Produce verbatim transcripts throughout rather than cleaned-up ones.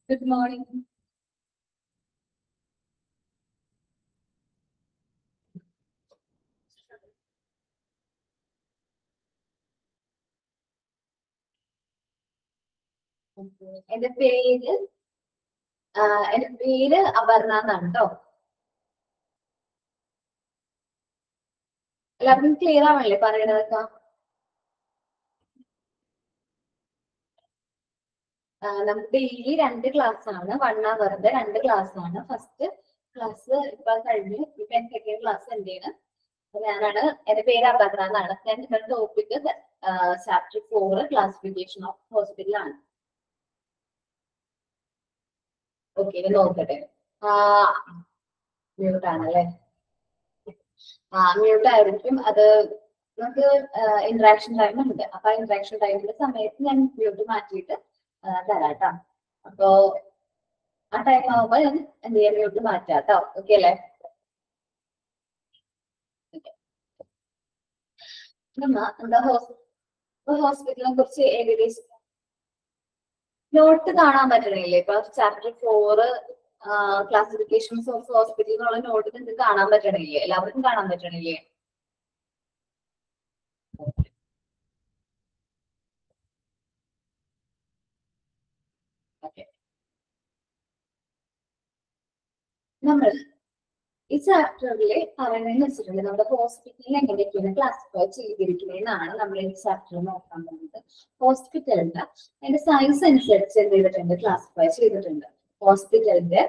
Good morning. എന്റെ പേര് എന്റെ പേര് അപർണ എന്നാണ് കേട്ടോ. എല്ലാവർക്കും ക്ലിയർ ആവണല്ലേ പറയണതൊക്കെ? നമുക്ക് ഡെയിലി രണ്ട് ക്ലാസ് ആണ്, വൺ അവറിന്റെ രണ്ട് ക്ലാസ് ആണ്. ഫസ്റ്റ് ക്ലാസ് ഇപ്പൊ കഴിഞ്ഞു, ഇപ്പൊ സെക്കൻഡ് ക്ലാസ് എന്റെയാണ്. ഞാനാണ്, എന്റെ പേര് അപർണ എന്നാണ്. ഞാൻ നിങ്ങളുടെ topic chapter four classification of hospital ആണ്. ഓക്കെ, ഇത് നോക്കട്ടെ. മ്യൂട്ട് ആണല്ലേ? ആ മ്യൂട്ട് ആയിരിക്കും. അത് നമുക്ക് ഇന്ററാക്ഷൻ ടൈം ഉണ്ട്. അപ്പൊ ആ ഇന്ററാക്ഷൻ ടൈമിന്റെ സമയത്ത് ഞാൻ മ്യൂട്ട് മാറ്റിയിട്ട് തരാട്ടോ. അപ്പോ ആ ടൈം ആവുമ്പോ ഞാൻ എന്ത് ചെയ്യാൻ മ്യൂട്ട് മാറ്റാട്ടോ. ഓക്കെ അല്ലേ? എന്താ ഹോസ്പിറ്റലിനെ കുറിച്ച് ഏകദേശം നോട്ട് കാണാൻ പറ്റണില്ലേ? ഇപ്പൊ chapter four classifications of hospital എന്നുള്ള നോട്ട് നിങ്ങൾക്ക് കാണാൻ പറ്റണില്ലേ? എല്ലാവർക്കും കാണാൻ പറ്റണില്ലേ? നമ്മൾ ഈ ചാപ്റ്ററിൽ പറയുന്നതെന്ന് വെച്ചിട്ടുണ്ടെങ്കിൽ നമ്മുടെ ഹോസ്പിറ്റലിൽ എങ്ങനെയൊക്കെയാണ് ക്ലാസിഫൈ ചെയ്തിരിക്കുന്നതെന്നാണ് നമ്മൾ ഈ ചാപ്റ്ററിൽ നോക്കാൻ പോകുന്നത്. ഹോസ്പിറ്റലിന്റെ അതിന്റെ സൈസ് അനുസരിച്ച് എന്ത് ചെയ്തിട്ടുണ്ട്? ക്ലാസിഫൈ ചെയ്തിട്ടുണ്ട്. ഹോസ്പിറ്റലിന്റെ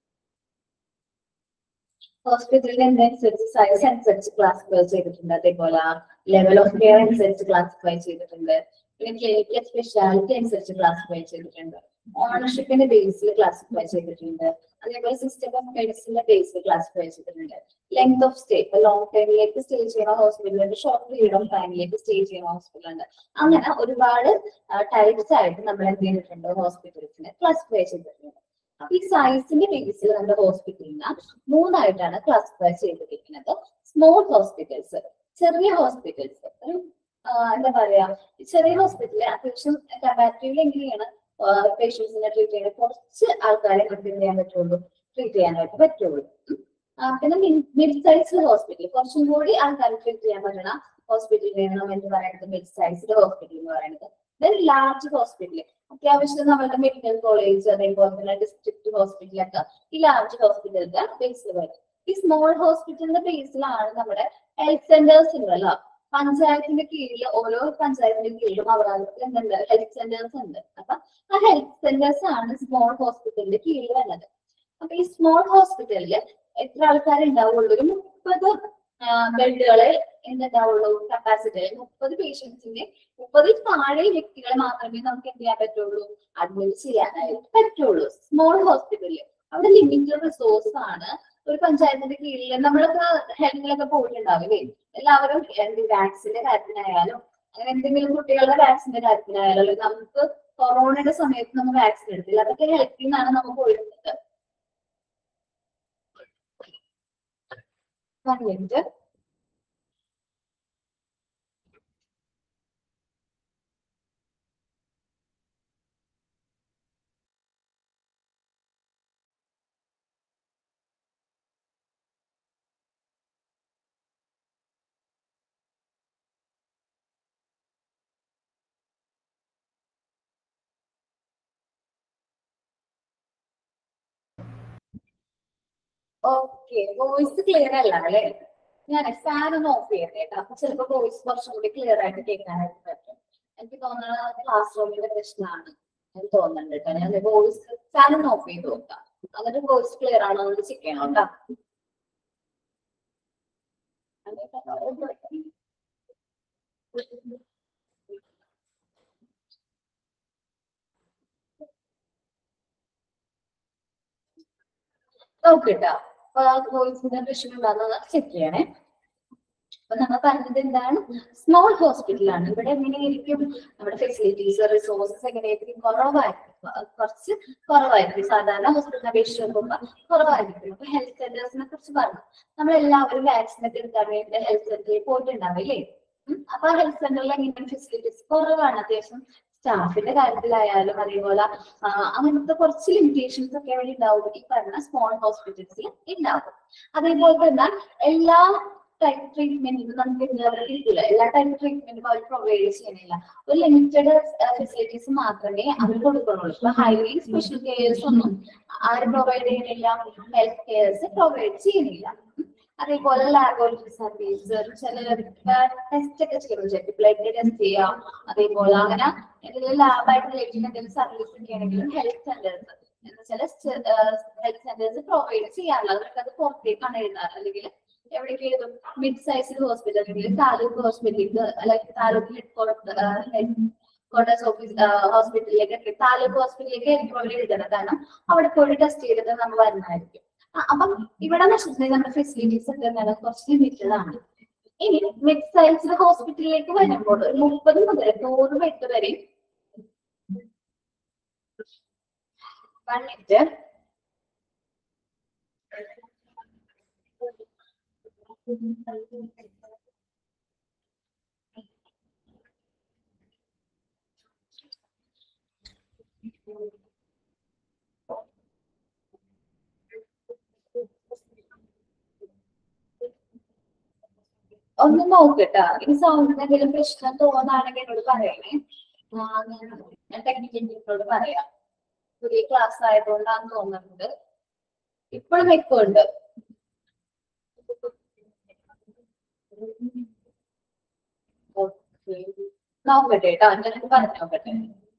ഹോസ്പിറ്റലിന്റെ അനുസരിച്ച് സൈസ് അനുസരിച്ച് ക്ലാസിഫൈ ചെയ്തിട്ടുണ്ട്. അതേപോലെ ലെവൽ ഓഫ് കെയർ അനുസരിച്ച് ക്ലാസിഫൈ ചെയ്തിട്ടുണ്ട്. പിന്നെ ക്ലിനിക്കൽ സ്പെഷ്യാലിറ്റി അനുസരിച്ച് ക്ലാസിഫൈ ചെയ്തിട്ടുണ്ട്. ഓണർഷിപ്പിന്റെ ബേസിൽ ക്ലാസിഫൈ ചെയ്തിട്ടുണ്ട്. അതേപോലെ സിസ്റ്റം ഓഫ് മെഡിസിന്റെ ബേസിൽ ക്ലാസിഫൈ ചെയ്തിട്ടുണ്ട്. ലെങ്ത് ഓഫ് സ്റ്റേ, ഇപ്പൊ ലോങ് ടൈമിലേക്ക് സ്റ്റേ ചെയ്യുന്ന ഹോസ്പിറ്റലുണ്ട്, ഷോർട്ട് പീരീഡ് ഓഫ് ടൈമിലേക്ക് സ്റ്റേ ചെയ്യുന്ന ഹോസ്പിറ്റലുണ്ട്. അങ്ങനെ ഒരുപാട് ടൈപ്സ് ആയിട്ട് നമ്മൾ എന്ത് ചെയ്തിട്ടുണ്ട്? ഹോസ്പിറ്റൽസിനെ ക്ലാസിഫൈ ചെയ്തിട്ടുണ്ട്. അപ്പൊ ഈ സൈസിന്റെ ബേസിൽ നമ്മുടെ ഹോസ്പിറ്റലിനെ മൂന്നായിട്ടാണ് ക്ലാസിഫൈ ചെയ്തിരിക്കുന്നത്. സ്മോൾ ഹോസ്പിറ്റൽസ്, ചെറിയ ഹോസ്പിറ്റൽസ്. ഒരു എന്താ പറയാ, ചെറിയ ഹോസ്പിറ്റലിൽ അത്യാവശ്യം കമ്പാരിറ്റീവ്ലി എങ്ങനെയാണ് പേഷ്യൻസിനെ ട്രീറ്റ് ചെയ്യുന്നത്? കുറച്ച് ആൾക്കാരെ എന്ത് ചെയ്യാൻ പറ്റുള്ളൂ? ട്രീറ്റ് ചെയ്യാനായിട്ട് പറ്റുള്ളൂ. പിന്നെ മിഡ് സൈസ്ഡ് ഹോസ്പിറ്റൽ, കുറച്ചും കൂടി ആൾക്കാരെ ട്രീറ്റ് ചെയ്യാൻ പറ്റണ ഹോസ്പിറ്റലിനെയാണ് നമ്മൾ എന്ത് പറയുന്നത്? മിഡ് സൈസ്ഡ് ഹോസ്പിറ്റൽ എന്ന് പറയുന്നത്. ദെൻ ലാർജ് ഹോസ്പിറ്റൽ, അത്യാവശ്യം നമ്മുടെ മെഡിക്കൽ കോളേജ് അതേപോലെ തന്നെ ഡിസ്ട്രിക്ട് ഹോസ്പിറ്റലൊക്കെ ഈ ലാർജ് ഹോസ്പിറ്റലിന്റെ ബേസിൽ വരും. ഈ സ്മോൾ ഹോസ്പിറ്റലിന്റെ ബേസിലാണ് നമ്മുടെ ഹെൽത്ത് സെന്റേഴ്സ് ഉണ്ടല്ലോ. പഞ്ചായത്തിന്റെ കീഴിൽ ഓരോ പഞ്ചായത്തിന്റെ കീഴിലും അവർക്ക് എന്തുണ്ട്? ഹെൽത്ത് സെന്റേഴ്സ് ഉണ്ട്. അപ്പൊ ആ ഹെൽത്ത് സെന്റേഴ്സ് ആണ് സ്മോൾ ഹോസ്പിറ്റലിന്റെ കീഴിൽ വരുന്നത്. അപ്പൊ ഈ സ്മോൾ ഹോസ്പിറ്റലിൽ എത്ര ആൾക്കാർ ഉണ്ടാവുള്ളൂ? ഒരു മുപ്പത് ബെഡുകളെ എന്തുണ്ടാവുള്ളൂ? കപ്പാസിറ്റി മുപ്പത് പേഷ്യൻസിന്റെ മുപ്പത് താഴെ വ്യക്തികളെ മാത്രമേ നമുക്ക് എന്ത് ചെയ്യാൻ പറ്റുള്ളൂ? അഡ്മിറ്റ് ചെയ്യാനായിട്ട് പറ്റുള്ളൂ. സ്മോൾ ഹോസ്പിറ്റലിൽ അവിടെ ലിമിറ്റഡ് റിസോഴ്സ് ആണ്. ഒരു പഞ്ചായത്തിന്റെ കീഴിൽ നമ്മളൊക്കെ ഹെൽത്തിലൊക്കെ പോയിട്ടുണ്ടാവില്ലേ? എല്ലാവരും വാക്സിന്റെ കാര്യത്തിനായാലും അങ്ങനെ എന്തെങ്കിലും കുട്ടികളുടെ വാക്സിന്റെ കാര്യത്തിനായാലും, അല്ലെങ്കിൽ നമുക്ക് കൊറോണയുടെ സമയത്ത് നമ്മൾ വാക്സിൻ എടുത്തില്ല, അതൊക്കെ ഹെൽത്തിൽ നിന്നാണ് നമ്മൾ പോയിരുന്നത്. മിനിറ്റ് ഓക്കെ, വോയിസ് ക്ലിയർ അല്ല അല്ലെ? ഞാൻ ഫാൻ ഒന്ന് ഓഫ് ചെയ്യട്ടെ കേട്ടോ. അപ്പൊ ചിലപ്പോ വോയിസ് കുറച്ചും കൂടി ക്ലിയർ ആയിട്ട് കേൾക്കാനായിട്ട് പറ്റും. എനിക്ക് തോന്നുന്നത് ക്ലാസ് റൂമിന്റെ പ്രശ്നമാണ് എനിക്ക് തോന്നുന്നുണ്ട് കേട്ടോ. ഞാൻ വോയിസ് ഫാൻ ഒന്ന് ഓഫ് ചെയ്ത് നോക്കാം, എന്നിട്ട് വോയിസ് ക്ലിയർ ആണോ എന്ന് ചെക്ക് ചെയ്യണം കേട്ടോ. നോക്കിട്ടോ, വോയിസിന്റെ പ്രശ്നം ഉണ്ടാകുന്നത് ചെക്ക് ചെയ്യണേ. അപ്പൊ നമ്മൾ പറഞ്ഞത് എന്താണ്? സ്മോൾ ഹോസ്പിറ്റലാണ്. ഇവിടെ എങ്ങനെയായിരിക്കും? നമ്മുടെ ഫെസിലിറ്റീസ് റിസോഴ്സസ് എങ്ങനെയായിരിക്കും? കുറവായിരിക്കും, കുറച്ച് കുറവായിരിക്കും. സാധാരണ ഹോസ്പിറ്റലിനെ അപേക്ഷിച്ച് നോക്കുമ്പോൾ കുറവായിരിക്കും. അപ്പൊ ഹെൽത്ത് സെന്റേഴ്സിനെ കുറിച്ച് പറഞ്ഞു. നമ്മൾ എല്ലാവരും വാക്സിൻ ഒക്കെ എടുക്കാൻ വേണ്ടി ഹെൽത്ത് സെന്ററിൽ പോയിട്ടുണ്ടാവില്ലേ? അപ്പൊ ആ ഹെൽത്ത് സെന്ററിൽ എങ്ങനെയാണ് ഫെസിലിറ്റീസ്? കുറവാണ്, അത്യാവശ്യം സ്റ്റാഫിന്റെ കാര്യത്തിലായാലും അതേപോലെ അങ്ങനത്തെ കുറച്ച് ലിമിറ്റേഷൻസ് ഒക്കെ അവിടെ ഉണ്ടാവും ഈ പറഞ്ഞ സ്മോൾ ഹോസ്പിറ്റൽസിൽ ഉണ്ടാവും. അതേപോലെ തന്നെ എല്ലാ ടൈപ്പ് ട്രീറ്റ്മെന്റിനും നമുക്ക് എല്ലാവരും കിട്ടില്ല, എല്ലാ ടൈപ്പ് ട്രീറ്റ്മെന്റും അവർ പ്രൊവൈഡ് ചെയ്യുന്നില്ല. ഒരു ലിമിറ്റഡ് ഫെസിലിറ്റീസ് മാത്രമേ അവർ കൊടുക്കുന്നുള്ളൂ. ഇപ്പൊ ഹൈലി സ്പെഷ്യൽ കെയർസ് ഒന്നും ആരും പ്രൊവൈഡ് ചെയ്യുന്നില്ല, ഹെൽത്ത് കെയർസ് പ്രൊവൈഡ് ചെയ്യുന്നില്ല. അതേപോലെ ലാബോറട്ടറി സർവീസ്, ചില ടെസ്റ്റ് ഒക്കെ ചെയ്യണം, ബ്ലഡ് ടെസ്റ്റ് ചെയ്യാം, അതേപോലെ അങ്ങനെ എന്തെങ്കിലും ലാബായിട്ട് റിലേറ്റഡ് എന്തെങ്കിലും സർവീസ് ഒക്കെ ആണെങ്കിലും ഹെൽത്ത് സെന്റേഴ്സ് ചില ഹെൽത്ത് സെന്റേഴ്സ് പ്രൊവൈഡ് ചെയ്യാറില്ല. അവർക്ക് അത് പുറത്തേക്കാണ് എഴുതാറ്, അല്ലെങ്കിൽ എവിടേക്ക് എഴുതും, മിഡ് സൈസ് ഹോസ്പിറ്റൽ അല്ലെങ്കിൽ താലൂക്ക് ഹോസ്പിറ്റലിലേക്ക്, അല്ലെങ്കിൽ താലൂക്ക് ഹെഡ് ക്വാർട്ടേഴ്സ് ഓഫീസ് ഹോസ്പിറ്റലിലേക്ക്, താലൂക്ക് ഹോസ്പിറ്റലിലേക്ക് ആയിരിക്കും അവർ എഴുതണം. കാരണം അവിടെ പോയി ടെസ്റ്റ് ചെയ്തിട്ട് നമ്മൾ വരുന്നതായിരിക്കും. അപ്പം ഇവിടെ വെച്ചിട്ടുണ്ടെങ്കിൽ നമ്മുടെ ഫെസിലിറ്റീസ് ഒക്കെ എന്താണ് കുറച്ച് ലിമിറ്റഡ് ആണ്. ഇനി മിഡ് സൈസ് ഹോസ്പിറ്റലിലേക്ക് വരുമ്പോൾ ഒരു മുപ്പത് മുതൽ നൂറ് ബെഡ് വരെ വൺ മിനിറ്റ് ഒന്ന് നോക്കട്ടാ. ഇനി സൗണ്ടിന് എന്തെങ്കിലും പ്രശ്നം തോന്നാണെങ്കിൽ എന്നോട് പറയണേ, ഞാൻ ടെക്നിക്കൽ ടീമിനോട് പറയാം. പുതിയ ക്ലാസ് ആയതുകൊണ്ടാന്ന് തോന്നുന്നുണ്ട്. ഇപ്പോഴും വെക്കുന്നുണ്ട്. ഓക്കെ, നോക്കട്ടെ കേട്ടോ, ഞാൻ പറഞ്ഞു നോക്കട്ടെ.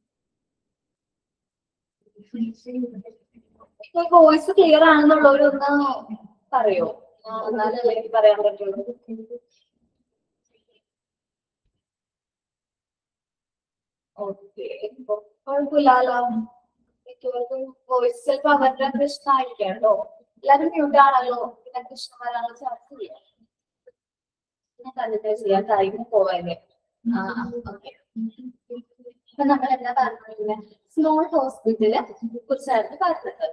വോയിസ് ക്ലിയർ ആണെന്നുള്ളവരൊന്ന് പറയോ, എന്നാലല്ലേ എനിക്ക് പറയാൻ പറ്റുള്ളൂ. ഓക്കെ, കുഴപ്പമില്ലല്ലോ. മിക്കവർക്കും വോയിസ് ചിലപ്പോ അവരുടെ പ്രശ്നമായിരിക്കാം കേട്ടോ. എല്ലാരും മ്യൂട്ട് ആണല്ലോ, പിന്നെ പ്രശ്നം വരാനുള്ള ചാൻസ് ഇല്ല. ഞാൻ കണ്ടിട്ട് ചെയ്യാൻ ടൈമിന് പോവാല്ലേ. ആ ഓക്കെ, അപ്പൊ നമ്മൾ എന്താ പറഞ്ഞിട്ടുണ്ടെങ്കിൽ സ്മോൾ ഹോസ്പിറ്റലിനെ കുറിച്ചായിരുന്നു പറഞ്ഞത്.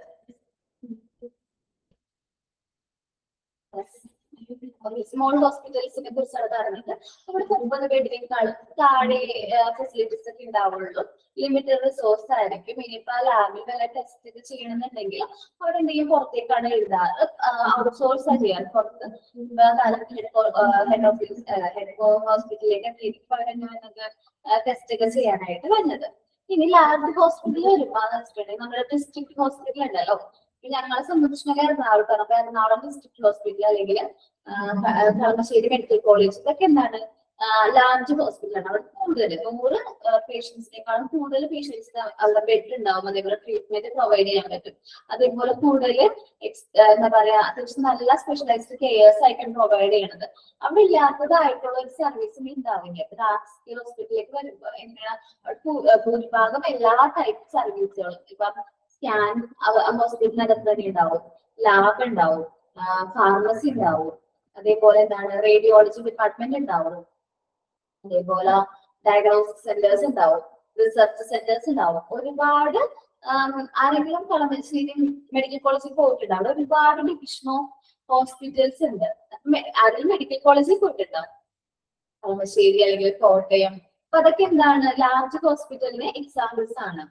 സ്മോൾ ഹോസ്പിറ്റൽസിനെ കുറിച്ചാണ് പറഞ്ഞത്. ഇവിടെ മുപ്പത് ബെഡിനേക്കാളും താഴെ ഫെസിലിറ്റീസ് ഒക്കെ ഉണ്ടാവുള്ളൂ. ലിമിറ്റഡ് റിസോഴ്സ് ആയിരിക്കും. ഇനിയിപ്പോ ലാബിൽ വല്ല ടെസ്റ്റ് ഒക്കെ ചെയ്യണമെന്നുണ്ടെങ്കിൽ അവിടെ എന്തെങ്കിലും പുറത്തേക്കാണ് എഴുതാറ്, ഔട്ട്സോഴ്സ് ആണ് ചെയ്യാറ്. പുറത്ത് ഹെഡ് ഓഫീസ് ഹെഡ് ഹോസ്പിറ്റലിലേക്ക് ടെസ്റ്റ് ഒക്കെ ചെയ്യാനായിട്ട് വന്നത്. ഇനി ലാർജ് ഹോസ്പിറ്റൽ വരുമ്പോൾ വെച്ചിട്ടുണ്ടെങ്കിൽ നമ്മുടെ ഡിസ്ട്രിക്ട് ഹോസ്പിറ്റൽ ഉണ്ടല്ലോ, ഞങ്ങളെ സംബന്ധിച്ചിട്ടുണ്ടെങ്കിൽ എറണാകുളത്താണ്. അപ്പൊ എറണാകുളം ഡിസ്ട്രിക്ട് ഹോസ്പിറ്റൽ അല്ലെങ്കിൽ കളമശ്ശേരി മെഡിക്കൽ കോളേജ് ഇതൊക്കെ എന്താണ് ലാർജ് ഹോസ്പിറ്റലാണ്. അവിടെ കൂടുതൽ നൂറ് പേഷ്യൻസിനേക്കാളും കൂടുതൽ പേഷ്യൻസ് അവിടെ ബെഡ് ഉണ്ടാവും. അതേപോലെ ട്രീറ്റ്മെന്റ് പ്രൊവൈഡ് ചെയ്യാൻ പറ്റും. അതേപോലെ കൂടുതൽ എന്താ പറയാ അത്യാവശ്യം നല്ല സ്പെഷ്യലൈസ്ഡ് കെയർസ് ആയിരിക്കും പ്രൊവൈഡ് ചെയ്യണത്. അവിടെ ഇല്ലാത്തതായിട്ടുള്ള ഒരു സർവീസും ഉണ്ടാവില്ല. ഇപ്പൊ രാജകീയ ഹോസ്പിറ്റലിലേക്ക് വരുമ്പോൾ എങ്ങനെയാ ഭൂരിഭാഗം എല്ലാ ടൈപ്പ് സർവീസുകളും ഇപ്പൊ സ്കാൻ ഹോസ്പിറ്റലിനകത്ത് തന്നെ ഉണ്ടാവും, ലാബ് ഉണ്ടാവും, ഫാർമസി ഉണ്ടാവും, അതേപോലെ എന്താണ് റേഡിയോളജി ഡിപ്പാർട്ട്മെന്റ് ഉണ്ടാവും, അതേപോലെ ഡയഗ്നോസ്റ്റിക് സെന്റേഴ്സ് ഉണ്ടാവും, റിസർച്ച് സെന്റേഴ്സ് ഉണ്ടാവും. ഒരുപാട് ആരെങ്കിലും കളമശ്ശേരി മെഡിക്കൽ കോളേജിൽ പോയിട്ടുണ്ടാവും. അവിടെ ഒരുപാട് ഡിവിഷൻ ഓഫ് ഹോസ്പിറ്റൽസ് ഉണ്ട്. അതിൽ മെഡിക്കൽ കോളേജിൽ പോയിട്ടുണ്ടാവും, കളമശ്ശേരി അല്ലെങ്കിൽ കോട്ടയം. അപ്പൊ അതൊക്കെ എന്താണ് ലാർജ് ഹോസ്പിറ്റലിന്റെ എക്സാമ്പിൾസ് ആണ്.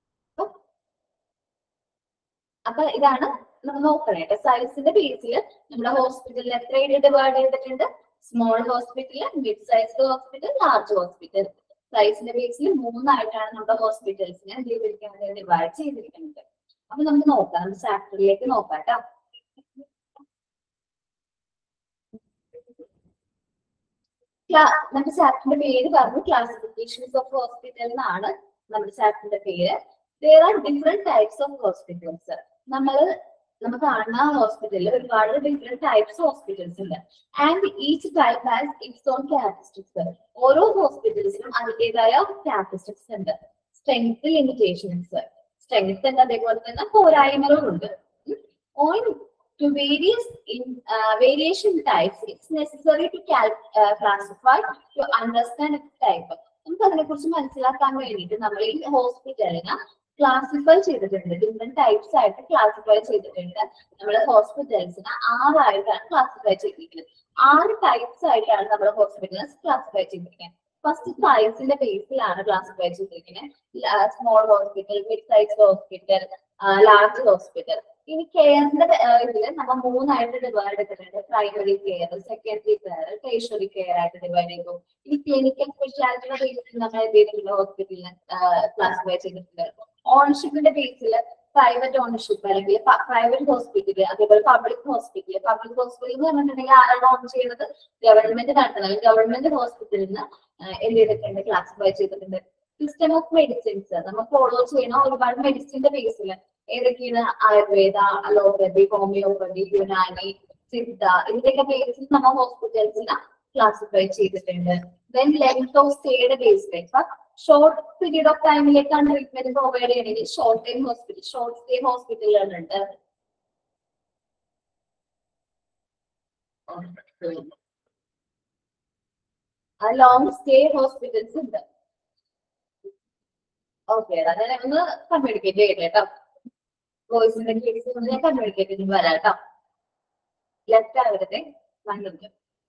അപ്പൊ ഇതാണ് നമ്മൾ നോക്കണേ. സൈസിന്റെ ബേസിൽ നമ്മുടെ ഹോസ്പിറ്റലിൽ എത്ര ഏരിയ ഡിവൈഡ് ചെയ്തിട്ടുണ്ട്? Small hospital, mid sized hospital, large hospital. സൈസിന്റെ ബേസിൽ മൂന്നായിട്ടാണ് നമ്മുടെ ഹോസ്പിറ്റൽസിനെ ഡിവൈഡ് ചെയ്തിരിക്കുന്നത്. അപ്പൊ നമുക്ക് നോക്കാം, ചാപ്റ്ററിലേക്ക് നോക്കാം കേട്ടോ. നമ്മുടെ ചാപ്റ്ററിന്റെ പേര് പറഞ്ഞു ക്ലാസിഫിക്കേഷൻസ് ഓഫ് ഹോസ്പിറ്റൽ എന്നാണ് നമ്മുടെ ചാപ്റ്ററിന്റെ പേര്. There are different types of hospitals. നമ്മൾ നമ്മൾ കാണുന്ന ഹോസ്പിറ്റലിൽ ഒരുപാട് ഡിഫറെന്റ് ടൈപ്സ് ഹോസ്പിറ്റൽസ് ഉണ്ട്. And each type has its own characteristics. ഓരോ ഹോസ്പിറ്റൽസിനും അതിൻ്റെതായ ക്യാരക്ടറിസ്റ്റിക്സ് ഉണ്ട്. Strength, limitations. സ്ട്രെങ്ത് ഉണ്ട്, അതേപോലെ തന്നെ പോരായ്മകളും ഉണ്ട്. On to various in uh, variation types, it's necessary to cal uh, classify to understand its type. നമുക്ക് അതിനെ കുറിച്ച് മനസ്സിലാക്കാൻ വേണ്ടിയിട്ട് നമ്മൾ ഈ ഹോസ്പിറ്റലിനെ ക്ലാസിഫൈ ചെയ്തിട്ടുണ്ട്. ഡിഫറെന്റ് ടൈപ്സ് ആയിട്ട് ക്ലാസിഫൈ ചെയ്തിട്ടുണ്ട്. നമ്മൾ ഹോസ്പിറ്റൽസിനെ ആറായിട്ടാണ് ക്ലാസിഫൈ ചെയ്തിരിക്കുന്നത്. ആറ് ടൈപ്സ് ആയിട്ടാണ് നമ്മുടെ ഹോസ്പിറ്റലിനെ ക്ലാസിഫൈ ചെയ്തിരിക്കുന്നത്. ഫസ്റ്റ് സൈസിന്റെ ബേസിലാണ് ക്ലാസിഫൈ ചെയ്തിരിക്കുന്നത്. Small hospital, mid size hospital, large hospital. ഇനി കെയറിന്റെ ഇതിൽ നമ്മൾ മൂന്നായിട്ട് ഡിവൈഡ് ചെയ്തിട്ടുണ്ട്. Primary care, secondary care, tertiary care ആയിട്ട് ഡിവൈഡ് ചെയ്തു. ഇനി ക്ലിനിക്കൽ സ്പെഷ്യാലിറ്റിയുടെ ബേസിൽ നമ്മൾ എന്ത് ചെയ്തിട്ടുണ്ട്? ഹോസ്പിറ്റലിനെ ക്ലാസിഫൈ ചെയ്തിട്ടുണ്ട്. ഓണർഷിപ്പിന്റെ ബേസിൽ പ്രൈവറ്റ് ഓണർഷിപ്പ് അല്ലെങ്കിൽ പ്രൈവറ്റ് ഹോസ്പിറ്റൽ, അതേപോലെ പബ്ലിക് ഹോസ്പിറ്റൽ. പബ്ലിക് ഹോസ്പിറ്റൽ എന്ന് പറഞ്ഞിട്ടുണ്ടെങ്കിൽ ആരാണ് ഓൺ ചെയ്യുന്നത്? ഗവൺമെന്റ് നടത്തുന്നത്. ഗവൺമെന്റ് ഹോസ്പിറ്റലിന് എന്ത് ചെയ്തിട്ടുണ്ട്? ക്ലാസിഫൈ ചെയ്തിട്ടുണ്ട്. സിസ്റ്റം ഓഫ് മെഡിസിൻസ് നമ്മൾ ഫോളോ ചെയ്യുന്ന ഒരുപാട് മെഡിസിന്റെ ബേസിൽ ഏതൊക്കെയാണ്? ആയുർവേദ, അലോപ്പതി, ഹോമിയോപ്പതി, യുനാനി, സിദ്ധ, ഇതിന്റെയൊക്കെ ബേസിൽ നമ്മൾ ഹോസ്പിറ്റൽസിനെ ക്ലാസിഫൈ ചെയ്തിട്ടുണ്ട്. ദെൻ ലെങ്ത് ഓഫ് സ്റ്റേയുടെ ബേസിൽ ഇപ്പൊ ഷോർട്ട് പീരീഡ് ഓഫ് ടൈമിലേക്കാണ് ട്രീറ്റ്മെന്റ് പ്രൊവൈഡ് ചെയ്യണമെങ്കിൽ short time hospital, short stay ഹോസ്പിറ്റലുകളുണ്ട്. ലോങ് സ്റ്റേ ഹോസ്പിറ്റൽസ് ഉണ്ട്. ഓക്കെ, അങ്ങനെ ഒന്ന് കമ്മ്യൂണിക്കേറ്റ് ചെയ്യട്ടെ കേട്ടോ. വോയിസിന്റെ കേസ് ഒന്ന് കമ്മ്യൂണിക്കേറ്റ് ചെയ്ത് വരാം കേട്ടോ. ലെഫ്റ്റ് ആവരുതേ, കണ്ടുണ്ട്.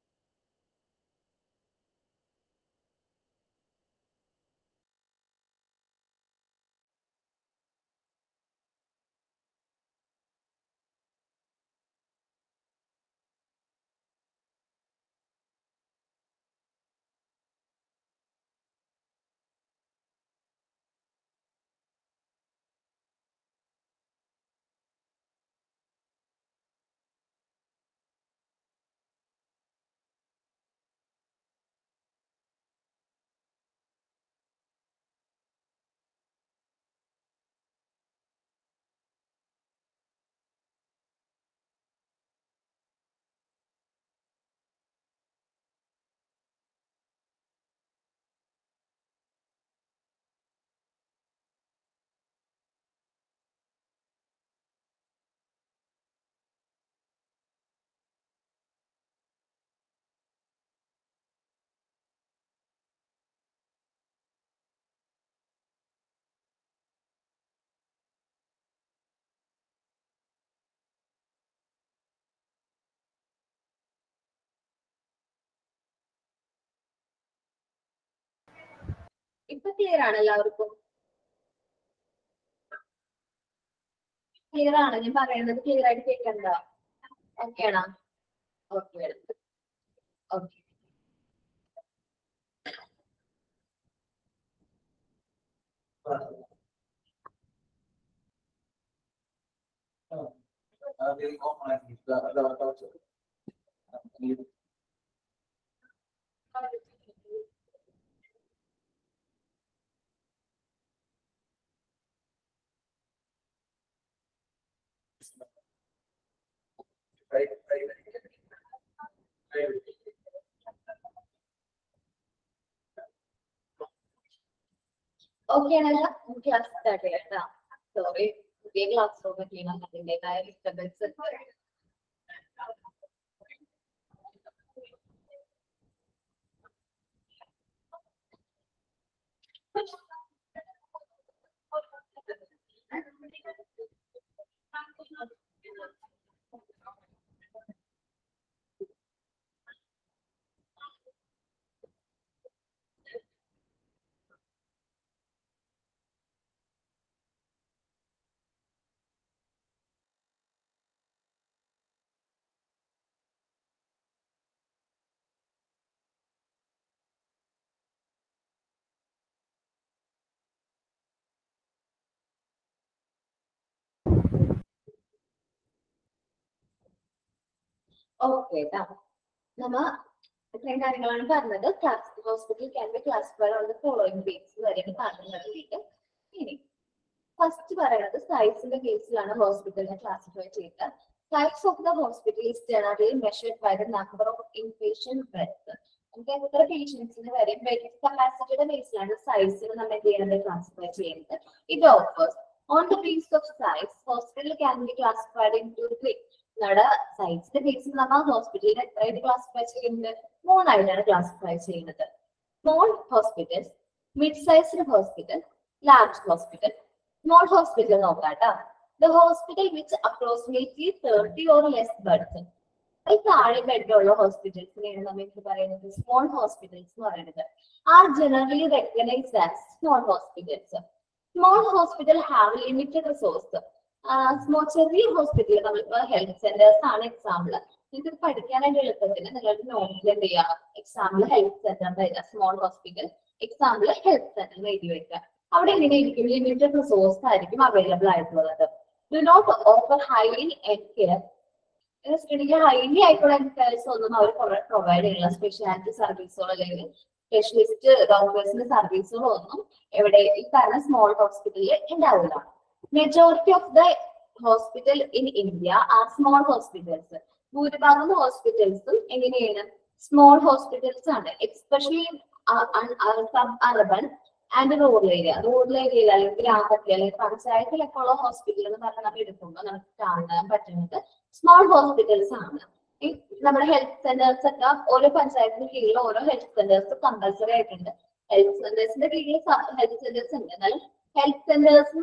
ഇപ്പൊ ക്ലിയർ ആണ് എല്ലാവർക്കും? ക്ലിയർ ആണ്? ഞാൻ പറയുന്നത് ക്ലിയർ ആയിട്ട് കേൾക്കണ്ട? ഓക്കെ ആണോ? Okay okay. ഓക്കെ ആണല്ലോ? ക്ലാസ് സ്റ്റാർട്ട് ചെയ്യാം കേട്ടോ. സോറി, പുതിയ ക്ലാസ് റൂം ചെയ്യണം, അതിൻ്റെതായ ഡിസ്റ്റർബൻസ്. ഓക്കെ ട്ടാ. നമ്മ ഇത്രയും കാര്യങ്ങളാണ് പറഞ്ഞത്. Class hospital can be classified on the following basis വരെയാണ് പറഞ്ഞത്. ഇനി ഫസ്റ്റ് പറയുന്നത് സൈസിന്റെ കേസിലാണ് ഹോസ്പിറ്റലിനെ ക്ലാസിഫൈ ചെയ്തത്. Size of the hospital is generally measured by the number of inpatient beds. നമുക്ക് എത്ര പേഷ്യൻസിന് വരെ ബെഡ് കപ്പാസിറ്റിയുടെ ബേസിലാണ് സൈസിന് നമ്മൾ എന്ത് ചെയ്യുന്നത്? ക്ലാസിഫൈ ചെയ്യുന്നത്. ഇത് offers on the base of size hospital can be classified in to three. നമ്മുടെ സൈസിന്റെ ബേസിൽ നമ്മൾ ഹോസ്പിറ്റലിനെ എത്രയായിട്ട് ക്ലാസിഫൈ ചെയ്യുന്നത്? മൂന്നായിട്ടാണ് ക്ലാസിഫൈ ചെയ്യുന്നത്. Small hospitals, mid sized hospital, large hospital. Small hospital നോക്കാട്ടോ. The hospital which approximately thirty or less beds. താഴെ ബെഡുള്ള ഹോസ്പിറ്റൽസിനെയാണ് നമുക്ക് പറയുന്നത് സ്മോൾ ഹോസ്പിറ്റൽസ് എന്ന് പറയുന്നത്. Are generally recognised as small hospitals. Small hospital have limited resource. Small ചെറിയ hospital നമ്മളിപ്പോ health centres ആണ് example. നിങ്ങൾക്ക് പഠിക്കാനായിട്ട് എളുപ്പത്തിന് നിങ്ങളുടെ നോട്ടിൽ എന്ത് ചെയ്യാം, example health centre, small hospital example health centre എഴുതി വെക്കുക. അവിടെ എങ്ങനെയായിരിക്കും, ലിമിറ്റഡ് റിസോഴ്സ് ആയിരിക്കും അവൈലബിൾ ആയിട്ടുള്ളത്. Do not offer highly end care. Highly ആയിട്ടുള്ള എൻകെയർസ് ഒന്നും അവർ പ്രൊവൈഡ് ചെയ്യുന്ന സ്പെഷ്യാലിറ്റി സർവീസുകൾ അല്ലെങ്കിൽ സ്പെഷ്യലിസ്റ്റ് ഡോക്ടേഴ്സിന്റെ സർവീസുകളോ ഒന്നും എവിടെ ഈ പറഞ്ഞ സ്മോൾ ഹോസ്പിറ്റലിൽ ഉണ്ടാവില്ല. Majority of the hospital in India are small hospitals. ഭൂരിഭാഗം ഹോസ്പിറ്റൽസും എങ്ങനെയാണ്, സ്മോൾ ഹോസ്പിറ്റൽസ് ആണ്. Especially suburban and rural area. Rural ഏരിയയിൽ അല്ലെങ്കിൽ ഗ്രാമത്തിൽ അല്ലെങ്കിൽ പഞ്ചായത്തിലൊക്കെ ഉള്ള ഹോസ്പിറ്റൽ എന്ന് പറഞ്ഞാൽ നമ്മൾ എടുക്കുമ്പോൾ നമുക്ക് കാണാൻ പറ്റുന്നത് സ്മോൾ ഹോസ്പിറ്റൽസ് ആണ്. ഈ നമ്മുടെ ഹെൽത്ത് സെന്റേഴ്സ് ഒക്കെ ഓരോ പഞ്ചായത്തിന് കീഴിൽ ഓരോ ഹെൽത്ത് സെന്റേഴ്സ് കമ്പൽസറി ആയിട്ടുണ്ട്. ഹെൽത്ത് സെന്റേഴ്സിന്റെ കീഴിൽ ഹെൽത്ത് സെന്റേഴ്സ് ഉണ്ട്. എന്നാലും ഹെൽത്ത് സെന്റേഴ്സ്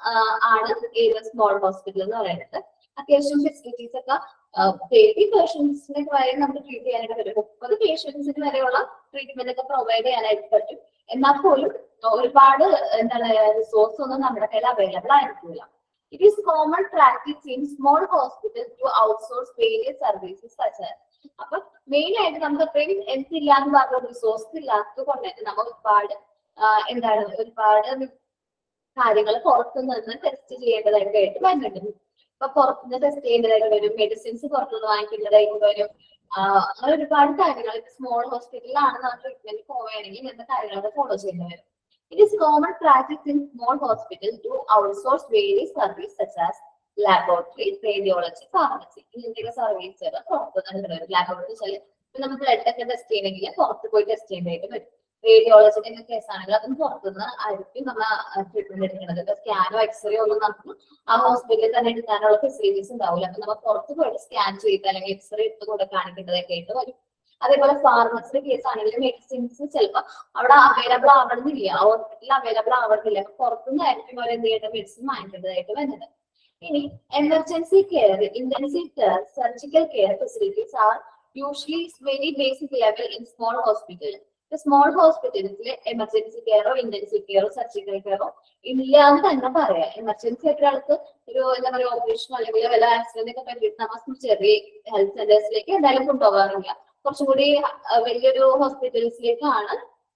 ആണ് ഏത് സ്മോൾ ഹോസ്പിറ്റൽ എന്ന് പറയുന്നത്. അത്യാവശ്യം ഫെസിലിറ്റീസ് ഒക്കെ തേർട്ടി പേഷ്യൻസിന് വരെ നമുക്ക് ട്രീറ്റ് ചെയ്യാനായിട്ട് പറ്റും. മുപ്പത് പേഷ്യൻസിന് വരെയുള്ള ട്രീറ്റ്മെന്റ് ഒക്കെ പ്രൊവൈഡ് ചെയ്യാനായിട്ട് പറ്റും. എന്നാൽ പോലും ഒരുപാട് എന്താണ് റിസോഴ്സ് ഒന്നും നമ്മുടെ കയ്യിൽ അവൈലബിൾ ആയിരിക്കില്ല. It is common practice in small hospitals to outsource various services such as. അപ്പൊ മെയിൻ ആയിട്ട് നമുക്ക് അത്രയും എന്തില്ല എന്ന് പറഞ്ഞ റിസോഴ്സ് ഇല്ലാത്തത് കൊണ്ട് നമ്മൾ ഒരുപാട് എന്താണ് ഒരുപാട് കാര്യങ്ങൾ പുറത്തുനിന്ന് ടെസ്റ്റ് ചെയ്യേണ്ടതായിട്ട് ആയിട്ട് വരുന്നുണ്ട്. ഇപ്പൊ പുറത്തുനിന്ന് ടെസ്റ്റ് ചെയ്യേണ്ടതായിട്ട് വരും, മെഡിസിൻസ് പുറത്തുനിന്ന് വാങ്ങിക്കേണ്ടതായിട്ട് വരും. അങ്ങനെ ഒരുപാട് കാര്യങ്ങൾ സ്മോൾ ഹോസ്പിറ്റലിലാണ് നമ്മൾ ട്രീറ്റ്മെന്റ് പോവുകയാണെങ്കിൽ ഇങ്ങനത്തെ കാര്യങ്ങളൊക്കെ ഫോളോ ചെയ്യേണ്ടി വരും. It is common practice in small hospitals to outsource various services such as laboratory, radiology, pharmacy. ഇങ്ങനത്തെ സർവീസുകൾ പുറത്തുനിന്ന് വരും. ലാബോറട്ടറി വെച്ചാൽ നമുക്ക് ബ്ലഡ് ഒക്കെ ടെസ്റ്റ് ചെയ്യണമെങ്കിൽ പുറത്ത് പോയി ടെസ്റ്റ് ചെയ്യേണ്ടതായിട്ട് വരും. റേഡിയോളജിന്റെ കേസ് ആണെങ്കിൽ അതും പുറത്തുനിന്ന് ആയിരിക്കും നമ്മൾ ട്രീറ്റ്മെന്റ് എടുക്കുന്നത്. ഇപ്പൊ സ്കാനോ എക്സ്റേ ഒന്നും നമുക്ക് ആ ഹോസ്പിറ്റലിൽ തന്നെ എടുക്കാനുള്ള ഫെസിലിറ്റീസ് ഉണ്ടാവില്ല. അപ്പൊ നമ്മൾ പുറത്ത് പോയിട്ട് സ്കാൻ ചെയ്ത് അല്ലെങ്കിൽ എക്സ്റേ എടുത്ത് കൂടെ കാണിക്കേണ്ടതൊക്കെ ആയിട്ട് വരും. അതേപോലെ ഫാർമസിയുടെ കേസ് ആണെങ്കിൽ മെഡിസിൻസ് ചിലപ്പോൾ അവിടെ അവൈലബിൾ ആവണമെന്നില്ല, ഹോസ്പിറ്റലിൽ അവൈലബിൾ ആവണമെന്നില്ല. അപ്പൊ പുറത്തുനിന്നായിരിക്കും അവർ എന്ത് ചെയ്യേണ്ട മെഡിസിൻ വാങ്ങിക്കേണ്ടതായിട്ട് വരുന്നത്. ഇനി emergency care, intensive care, surgical care facilities are usually very basic level in small hospital. Small ഹോസ്പിറ്റൽസിൽ എമർജൻസി കെയറോ ഇന്റൻസീവ് കെയറോ സർജിക്കൽ കെയറോ ഇല്ല എന്ന് തന്നെ പറയാം. എമർജൻസി ആയിട്ട് ആൾക്ക് ഒരു എന്താ പറയുക ഓപ്പറേഷൻ അല്ലെങ്കിൽ വല്ല ആക്സിഡന്റ് ഒക്കെ പറ്റിയിട്ട് നമ്മൾ ചെറിയ ഹെൽത്ത് സെന്റേഴ്സിലേക്ക് എന്തായാലും കൊണ്ടുപോകാറില്ല. കുറച്ചുകൂടി വലിയൊരു ഹോസ്പിറ്റൽസിലേക്കാണ്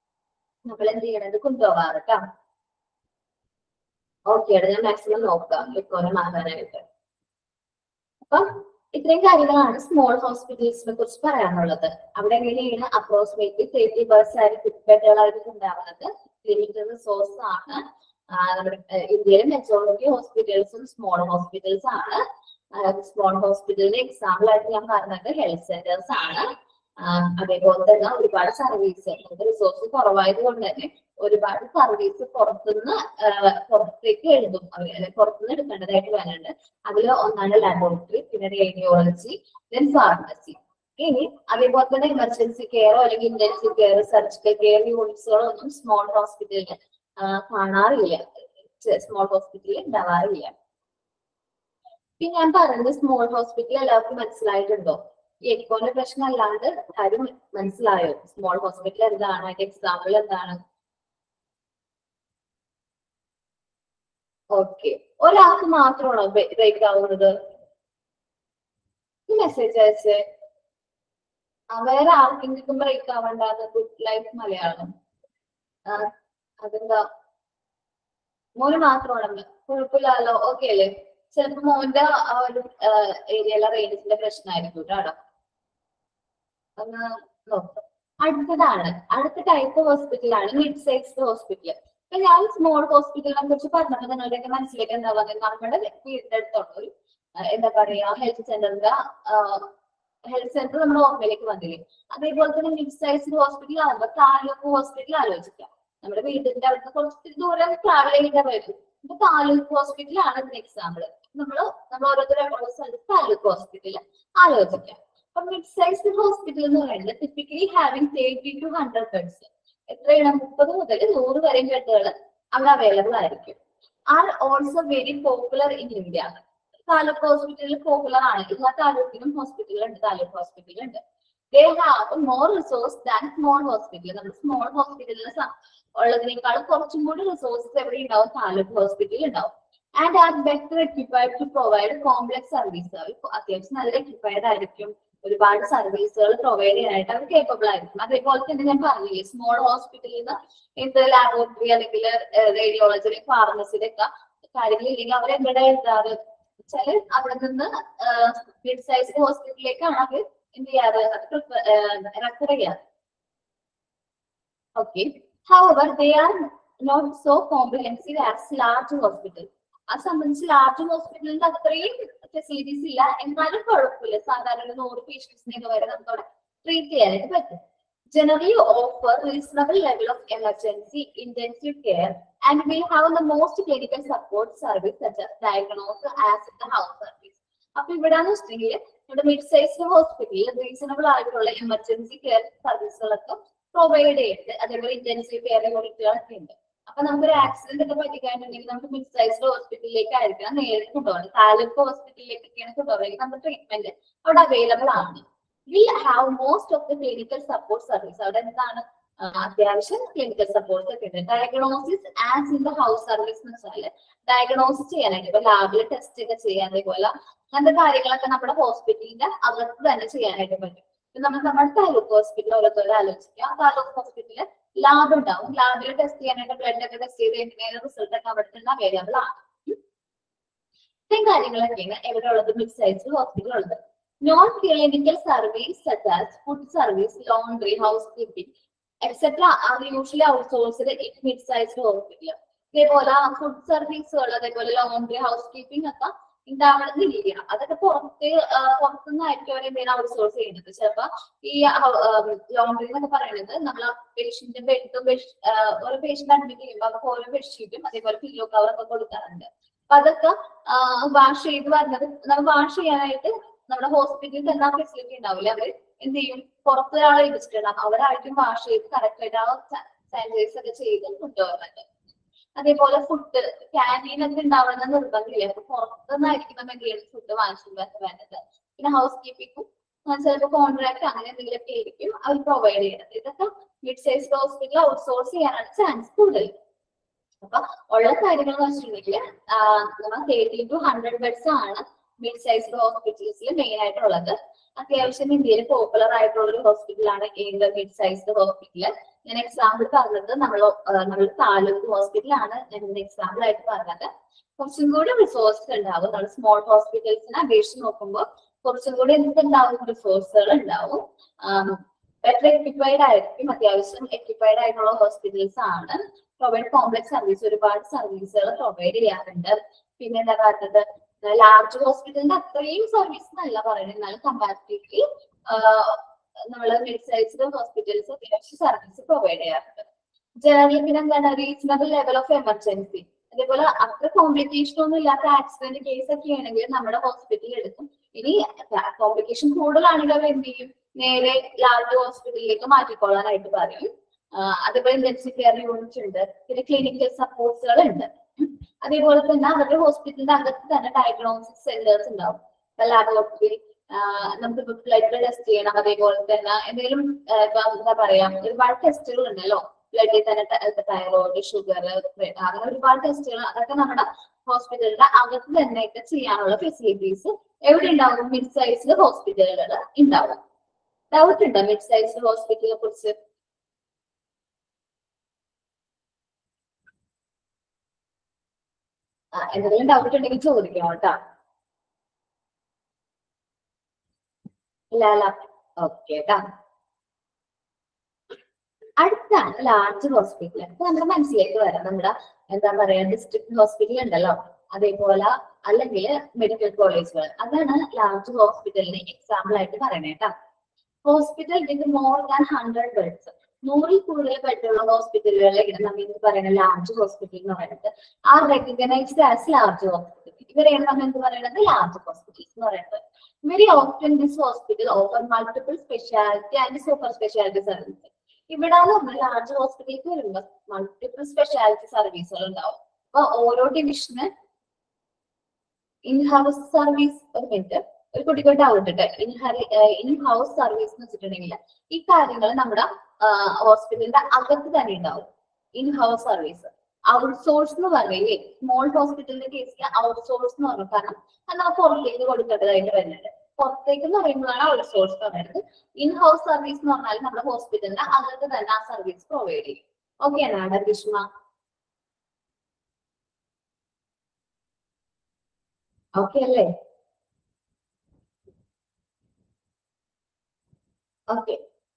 നമ്മൾ എന്ത് ചെയ്യണത് കൊണ്ടുപോകാറ് കേട്ടോ. ഓക്കെ, ഞാൻ മാക്സിമം നോക്കാം ഇപ്പോഴും ആകാനായിട്ട്. അപ്പം ഇത്രയും കാര്യങ്ങളാണ് സ്മോൾ ഹോസ്പിറ്റൽസിനെ കുറിച്ച് പറയാനുള്ളത്. അവിടെ എങ്ങനെയാണ് അപ്രോക്സിമേറ്റ്ലി തേർട്ടി പെർസെന്റ് ബെഡുകളായിരിക്കും ഉണ്ടാവുന്നത്. ലിമിറ്റഡ് റിസോഴ്സ് ആണ്. നമ്മുടെ ഇന്ത്യയിലെ മെജോറിറ്റി ഹോസ്പിറ്റൽസും സ്മോൾ ഹോസ്പിറ്റൽസ് ആണ്. സ്മോൾ ഹോസ്പിറ്റലിന്റെ എക്സാമ്പിൾ ആയിട്ട് ഞാൻ പറഞ്ഞത് ഹെൽത്ത് സെന്റേഴ്സ് ആണ്. അതേപോലെ തന്നെ ഒരുപാട് സർവീസ് നമുക്ക് റിസോഴ്സ് കുറവായത് കൊണ്ട് തന്നെ ഒരുപാട് സർവീസ് പുറത്തുനിന്ന് പുറത്തേക്ക് എഴുതും അല്ലെങ്കിൽ പുറത്തുനിന്ന് എടുക്കേണ്ടതായിട്ട് വരുന്നുണ്ട്. അതിൽ ഒന്നാണ് ലാബോറട്ടറി, പിന്നെ റേഡിയോളജി, ദെൻ ഫാർമസി. ഇനി അതേപോലെ തന്നെ എമർജൻസി കെയറോ അല്ലെങ്കിൽ ഇന്റൻസീവ് കെയർ, സർജിക്കൽ കെയർ യൂണിറ്റ്സുകളോ ഒന്നും സ്മോൾ ഹോസ്പിറ്റലിൽ കാണാറില്ല, സ്മോൾ ഹോസ്പിറ്റലിൽ ഉണ്ടാവാറില്ല. പിന്നെ ഞാൻ പറഞ്ഞത് സ്മോൾ ഹോസ്പിറ്റൽ എല്ലാവർക്കും മനസ്സിലായിട്ടുണ്ടോ? ഈ എക്കോന്റെ പ്രശ്നം അല്ലാണ്ട് കാര്യം മനസ്സിലായോ? സ്മോൾ ഹോസ്പിറ്റൽ എന്താണ്, അതിന്റെ എക്സാമ്പിൾ എന്താണ്? ഓക്കെ, ഒരാൾക്ക് മാത്രമാണോ ബ്രേക്ക് ആവുന്നത്? ഈ മെസ്സേജ് അയച്ചേ വേറെ ആർക്കെങ്കിലും ബ്രേക്ക് ആവണ്ടാന്ന്. Good life Malayalam. അതെന്താ മോന് മാത്രമാണെന്ന്? കുഴപ്പമില്ലല്ലോ. ഓക്കെ അല്ലേ? ചിലപ്പോ മോന്റെ ആ ഒരു ഏരിയയിലെ റേഞ്ചിന്റെ പ്രശ്നമായിരിക്കും കേട്ടോ. ഒന്ന് നോക്കാം. അടുത്തതാണ് അടുത്ത ടൈപ്പ് ഹോസ്പിറ്റലാണ് മിഡ് സൈസ്ഡ് ഹോസ്പിറ്റൽ. അപ്പൊ ഞാൻ സ്മോൾ ഹോസ്പിറ്റലിനെ കുറിച്ച് പറഞ്ഞപ്പോൾ നിങ്ങളുടെയൊക്കെ മനസ്സിലേക്ക് എന്താ പറയുക, നമ്മുടെ വീടിന്റെ അടുത്തുള്ള ഒരു എന്താ പറയാ ഹെൽത്ത് സെന്ററിന്റെ ഹെൽത്ത് സെന്റർ നമ്മുടെ ഓർമ്മയിലേക്ക് വന്നില്ലേ? അതേപോലെ തന്നെ മിഡ് സൈസ്ഡ് ഹോസ്പിറ്റൽ ആകുമ്പോൾ താലൂക്ക് ഹോസ്പിറ്റൽ ആലോചിക്കാം. നമ്മുടെ വീടിന്റെ അടുത്ത് കുറച്ച് ദൂരം ട്രാവൽ ചെയ്യേണ്ട വരും. ഇപ്പൊ താലൂക്ക് ഹോസ്പിറ്റലാണ് ഇതിന് എക്സാമ്പിൾ. നമ്മള് നമ്മൾ ഓരോരുത്തരുടെ സ്ഥലത്ത് താലൂക്ക് ഹോസ്പിറ്റൽ ആലോചിക്കാം. അപ്പൊ മിഡ് സൈസ്ഡ് ഹോസ്പിറ്റൽ എന്ന് പറയുന്നത് typically having thirty to hundred beds, എത്രയാണ് മുപ്പത് മുതൽ നൂറ് വരെയും ബെഡുകൾ അവിടെ അവൈലബിൾ ആയിരിക്കും. Are also very popular in India. Taluk ഹോസ്പിറ്റലിൽ പോപ്പുലർ ആണ്. എല്ലാ താലൂക്കിലും ഹോസ്പിറ്റലുണ്ട്, താലൂക്ക് ഹോസ്പിറ്റലുണ്ട്. They have more resource than small hospital. നമ്മൾ സ്മോൾ ഹോസ്പിറ്റലിൽ ഉള്ളതിനേക്കാളും കുറച്ചും കൂടി റിസോഴ്സസ് എവിടെ ഉണ്ടാവും? താലൂക്ക് ഹോസ്പിറ്റലിൽ ഉണ്ടാവും. And are better equipped to provide complex service. അവർ അത്യാവശ്യം നല്ല എക്യുപ്പൈഡ് ആയിരിക്കും, ഒരുപാട് സർവീസുകൾ പ്രൊവൈഡ് ചെയ്യാനായിട്ട് അവർ കേപ്പബിൾ ആയിരിക്കും. അതേപോലെ തന്നെ ഞാൻ പറഞ്ഞില്ലേ, സ്മോൾ ഹോസ്പിറ്റലിൽ നിന്ന് എന്ത് ലാബോറട്ടറി അല്ലെങ്കിൽ റേഡിയോളജി ഫാർമസിയുടെ ഒക്കെ കാര്യങ്ങളില്ലെങ്കിൽ അവർ എവിടെ എഴുതാറ് വെച്ചാൽ അവിടെ നിന്ന് മിഡ് സൈസ് ഹോസ്പിറ്റലിലേക്കാണ് അവർ എന്ത് ചെയ്യാറ്, റെഫർ ചെയ്യാറ്. Okay. However, they are not so comprehensive as large hospital. ആ സംബന്ധിച്ച് ലാർജ് ഹോസ്പിറ്റലിന്റെ അത്രയും ഫെസിലിറ്റീസ് ഇല്ല, എന്നാലും കുഴപ്പമില്ല. സാധാരണ നൂറ് പേഷ്യൻസിനെയൊക്കെ വരെ നമുക്ക് അവിടെ ട്രീറ്റ് ചെയ്യാനായിട്ട് പറ്റും. Generally offer reasonable level of emergency intensive care and will have the most clinical support service such as diagnosis as in the house service. അപ്പൊ ഇവിടെന്ന് വെച്ചിട്ടുണ്ടെങ്കിൽ ഇവിടെ മിഡ് സൈസ് ഹോസ്പിറ്റലിൽ റീസണബിൾ ആയിട്ടുള്ള എമർജൻസി കെയർ സർവീസുകളൊക്കെ പ്രൊവൈഡ് ചെയ്യുന്നുണ്ട്. അതേപോലെ ഇന്റൻസീവ് കെയർ യൂണിറ്റുകളൊക്കെ ഉണ്ട്. അപ്പൊ നമുക്കൊരു ആക്സിഡന്റ് ഒക്കെ പറ്റിക്കാനുണ്ടെങ്കിൽ നമുക്ക് മിഡ് സൈസ്ഡ് ഹോസ്പിറ്റലിലേക്ക് ആയിരിക്കണം നേരിട്ട് കൊണ്ടുപോകുന്നത്. താലൂക്ക് ഹോസ്പിറ്റലിലേക്കൊക്കെയാണ് കൊണ്ടുപോകുന്നത്. നമ്മുടെ ട്രീറ്റ്മെന്റ് അവിടെ അവൈലബിൾ ആണ്. We have most of the clinical support service. അവിടെ എന്താണ് അത്യാവശ്യം ക്ലിനിക്കൽ സപ്പോർട്ട് ഒക്കെ ഉണ്ട്. Diagnosis as in the house service എന്ന് വെച്ചാൽ ഡയഗ്നോസിസ് ചെയ്യാനായിട്ട് ഇപ്പൊ ലാബിൽ ടെസ്റ്റ് ഒക്കെ ചെയ്യാൻ, അതേപോലെ അങ്ങനത്തെ കാര്യങ്ങളൊക്കെ നമ്മുടെ ഹോസ്പിറ്റലിന്റെ അകത്ത് തന്നെ ചെയ്യാനായിട്ട് പറ്റും. നമ്മൾ നമ്മുടെ താലൂക്ക് ഹോസ്പിറ്റൽ ഓരോരുത്തരും ആലോചിക്കുക. താലൂക്ക് ഹോസ്പിറ്റലിൽ ലാബ് ഉണ്ടാവും. ലാബിൽ ടെസ്റ്റ് ചെയ്യാനായിട്ട് ബ്ലഡ് ഒക്കെ ടെസ്റ്റ് ചെയ്ത് കഴിഞ്ഞാൽ റിസൾട്ട് ഒക്കെ അവിടെ തന്നെ അവൈലബിൾ ആണ്. ഇത്രയും കാര്യങ്ങളൊക്കെയാണ് എവിടെ ഉള്ളത്? മിഡ് സൈസ് ഹോസ്പിറ്റൽ ഉള്ളത്. Non-clinical service such as food service, laundry, housekeeping, et cetera are usually outsourced in mid-sized hospital. ഇതേപോലെ ഫുഡ് സർവീസുകൾ, അതേപോലെ ലോണ്ട്രി, ഹൗസ് കീപ്പിംഗ് ഒക്കെ ഉണ്ടാവണമെന്നില്ല. അതൊക്കെ പുറത്ത് പുറത്തുനിന്നായിരിക്കും അവർ എന്തെങ്കിലും ഔട്ട്സോഴ്സ് ചെയ്യുന്നത്. ചിലപ്പോ ഈ ലോണ്ട്രി എന്നൊക്കെ പറയുന്നത് നമ്മൾ പേഷ്യന്റ് ബെഡും ഓരോ പേഷ്യന്റ് അഡ്മിറ്റ് ചെയ്യുമ്പോൾ അവർക്ക് ഓരോ ബെഡ്ഷീറ്റും അതേപോലെ പില്ലോ കവറൊക്കെ കൊടുക്കാറുണ്ട്. അപ്പൊ അതൊക്കെ വാഷ് ചെയ്ത് വരുന്നത് നമ്മൾ വാഷ് ചെയ്യാനായിട്ട് നമ്മുടെ ഹോസ്പിറ്റലിൽ തന്നെ ആ ഫെസിലിറ്റി ഉണ്ടാവില്ല. അവർ എന്ത് ചെയ്യും? പുറത്ത് ഒരാളെ ഏൽപ്പിച്ചിട്ടുണ്ടാകും. അവരായിരിക്കും വാഷ് ചെയ്ത് കറക്റ്റ് ആയിട്ട് ആ സാനിറ്റൈസ് ഒക്കെ ചെയ്ത് കൊണ്ടുപോകുന്നുണ്ട്. അതേപോലെ ഫുഡ് ക്യാൻറ്റീൻ ഒക്കെ ഉണ്ടാവുന്ന നിർബന്ധമില്ല. അപ്പൊ പുറത്തുനിന്നായിരിക്കും നമ്മൾ എന്തെങ്കിലും ഫുഡ് വാങ്ങിച്ചിട്ട് വേണ്ടത്. പിന്നെ ഹൗസ് കീപ്പിങ്ങും ചിലപ്പോൾ കോൺട്രാക്ട് അങ്ങനെ എന്തെങ്കിലുമൊക്കെ ആയിരിക്കും അവർ പ്രൊവൈഡ് ചെയ്യുന്നത്. ഇതൊക്കെ മിഡ് സൈസ് ഹോസ്പിറ്റൽ ഔട്ട്സോഴ്സ് ചെയ്യാനാണ് ചാൻസ് കൂടുതൽ. അപ്പൊ ഉള്ള കാര്യങ്ങൾ എന്ന് വെച്ചിട്ടുണ്ടെങ്കിൽ നമ്മൾ തേർട്ടി ടു ഹൺഡ്രഡ് ബെഡ്സ് ആണ് മിഡ് സൈസ്ഡ് ഹോസ്പിറ്റൽസിൽ മെയിൻ ആയിട്ടുള്ളത്. അത്യാവശ്യം ഇന്ത്യയിൽ പോപ്പുലർ ആയിട്ടുള്ള ഒരു ഹോസ്പിറ്റലാണ് ഏത് മിഡ് സൈസ്ഡ് ഹോസ്പിറ്റൽ. ഞാൻ എക്സാമ്പിൾ പറഞ്ഞത് നമ്മൾ നമ്മൾ താലൂക്ക് ഹോസ്പിറ്റലാണ് ഞാൻ എക്സാമ്പിൾ ആയിട്ട് പറഞ്ഞത്. കുറച്ചും കൂടി റിസോഴ്സ് ഉണ്ടാവും. നമ്മൾ സ്മോൾ ഹോസ്പിറ്റൽസിനെ അപേക്ഷിച്ച് നോക്കുമ്പോൾ കുറച്ചും കൂടി എന്തുണ്ടാവും? റിസോഴ്സുകൾ ഉണ്ടാവും. ബെറ്റർ എക്യുപ്പൈഡ് ആയിരിക്കും. അത്യാവശ്യം എക്യുപ്പൈഡ് ആയിട്ടുള്ള ഹോസ്പിറ്റൽസ് ആണ്. പ്രൊവൈഡ് കോംപ്ലക്സ് സർവീസ്, ഒരുപാട് സർവീസുകൾ പ്രൊവൈഡ് ചെയ്യാറുണ്ട്. പിന്നെ എന്താ പറയുന്നത്, ലാർജ് ഹോസ്പിറ്റലിന്റെ അത്രയും സർവീസ് എന്നല്ല പറയുന്നത്, എന്നാലും കമ്പാരിറ്റീവ്ലി നമ്മള് മിഡ് സൈസ്ഡ് ഹോസ്പിറ്റൽസ് അത്യാവശ്യം സർവീസ് പ്രൊവൈഡ് ചെയ്യാറുണ്ട്. ജനറലി പിന്നെ എന്താണ് റീസണബിൾ ലെവൽ ഓഫ് എമർജൻസി. അതേപോലെ അത്ര കോംപ്ലിക്കേഷൻ ഒന്നും ഇല്ലാത്ത ആക്സിഡന്റ് കേസ് ഒക്കെ ആണെങ്കിൽ നമ്മുടെ ഹോസ്പിറ്റലിൽ എടുക്കും. ഇനി കോംപ്ലിക്കേഷൻ കൂടുതലാണെങ്കിൽ അവർ എന്ത് ചെയ്യും? നേരെ ലാർജ് ഹോസ്പിറ്റലിലേക്ക് മാറ്റിക്കൊള്ളാനായിട്ട് പറയും. അതേപോലെ ഇന്റൻസീവ് കെയർ യൂണിറ്റ് ഉണ്ട്. പിന്നെ ക്ലിനിക്കൽ സപ്പോർട്ട്സുകൾ ഉണ്ട്. അതേപോലെ തന്നെ അവരുടെ ഹോസ്പിറ്റലിന്റെ അകത്ത് തന്നെ ഡയഗ്നോസിസ് സെന്റേഴ്സ് ഉണ്ടാവും. ലാബോറട്ടറി നമുക്ക് ബ്ലഡ് ടെസ്റ്റ് ചെയ്യണം. അതേപോലെ തന്നെ എന്തെങ്കിലും ഇപ്പൊ എന്താ പറയാ ഒരുപാട് ടെസ്റ്റുകൾ ഉണ്ടല്ലോ. ബ്ലഡിൽ തന്നെ തൈറോയിഡ്, ഷുഗർ, അങ്ങനെ ഒരുപാട് ടെസ്റ്റുകൾ. അതൊക്കെ നമ്മുടെ ഹോസ്പിറ്റലിന്റെ അകത്ത് തന്നെ ഒക്കെ ചെയ്യാനുള്ള ഫെസിലിറ്റീസ് എവിടെ ഉണ്ടാവും? മിഡ് സൈസ്ഡ് ഹോസ്പിറ്റലുകൾ ഉണ്ടാവും. ഡൗട്ട് ഉണ്ടോ മിഡ് സൈസ്ഡ് ഹോസ്പിറ്റലിനെ കുറിച്ച്? എന്തെങ്കിലും ഡൗട്ട് ഉണ്ടെങ്കിൽ ചോദിക്കണം കേട്ടോ. ഇല്ല. ഓക്കെ കേട്ടാ. അടുത്താണ് ലാർജ് ഹോസ്പിറ്റൽ. അപ്പൊ നമ്മുടെ മനസ്സിലേക്ക് വരാം നമ്മുടെ എന്താ പറയാ ഡിസ്ട്രിക്ട് ഹോസ്പിറ്റൽ ഉണ്ടല്ലോ, അതേപോലെ അല്ലെങ്കിൽ മെഡിക്കൽ കോളേജുകൾ. അതാണ് ലാർജ് ഹോസ്പിറ്റലിന് എക്സാമ്പിൾ ആയിട്ട് പറയണേ കേട്ടോ. Hospital with more than hundred beds, നൂറിൽ കൂടുതൽ ബെഡുള്ള ഹോസ്പിറ്റലുകളിലേക്ക് നമ്മൾ എന്ത് പറയുന്നത്? ലാർജ് ഹോസ്പിറ്റൽ എന്ന് പറയുന്നത് are recognised as large hospital. ഇവരെയാണ് നമ്മൾ എന്ത് പറയുന്നത്? ലാർജ് ഹോസ്പിറ്റൽസ് എന്ന് പറയുന്നത്. Very often this hospital offer multiple speciality and super speciality service. ഇവിടെ നമ്മൾ ലാർജ് ഹോസ്പിറ്റലിലേക്ക് വരുമ്പോൾ മൾട്ടിപ്പിൾ സ്പെഷ്യാലിറ്റി സർവീസുകൾ ഉണ്ടാവും. അപ്പൊ ഓരോ ഡിവിഷന് ഇൻ ഹൗസ് സർവീസ് ഒരു മിനിറ്റ് ഒരു കുട്ടിക്ക് ഡൗട്ട് ഉണ്ട്. ഇൻ ഇൻ ഹൗസ് സർവീസ് എന്ന് വെച്ചിട്ടുണ്ടെങ്കിൽ ഈ കാര്യങ്ങൾ നമ്മുടെ ഹോസ്പിറ്റലിന്റെ അകത്ത് തന്നെ ഉണ്ടാവും. In house service. ഔട്ട്സോഴ്സ് എന്ന് പറയുന്നത് സ്മോൾ ഹോസ്പിറ്റലിന്റെ കേസിൽ ഔട്ട്സോഴ്സ് എന്ന് പറഞ്ഞു. കാരണം അത് നമ്മൾ പുറത്തേക്ക് കൊടുക്കേണ്ടതായിട്ട് വരുന്നുണ്ട്. പുറത്തേക്ക് എന്ന് പറയുമ്പോഴാണ് ഔട്ട്സോഴ്സ് എന്ന് പറയുന്നത്. ഇൻ ഹൗസ് സർവീസ് എന്ന് പറഞ്ഞാൽ നമ്മുടെ ഹോസ്പിറ്റലിന്റെ അകത്ത് തന്നെ ആ സർവീസ് പ്രൊവൈഡ് ചെയ്യും. ഓക്കെ ആണ് ഗ്രീഷ്മ? ഓക്കെ അല്ലേ? ഓക്കെ.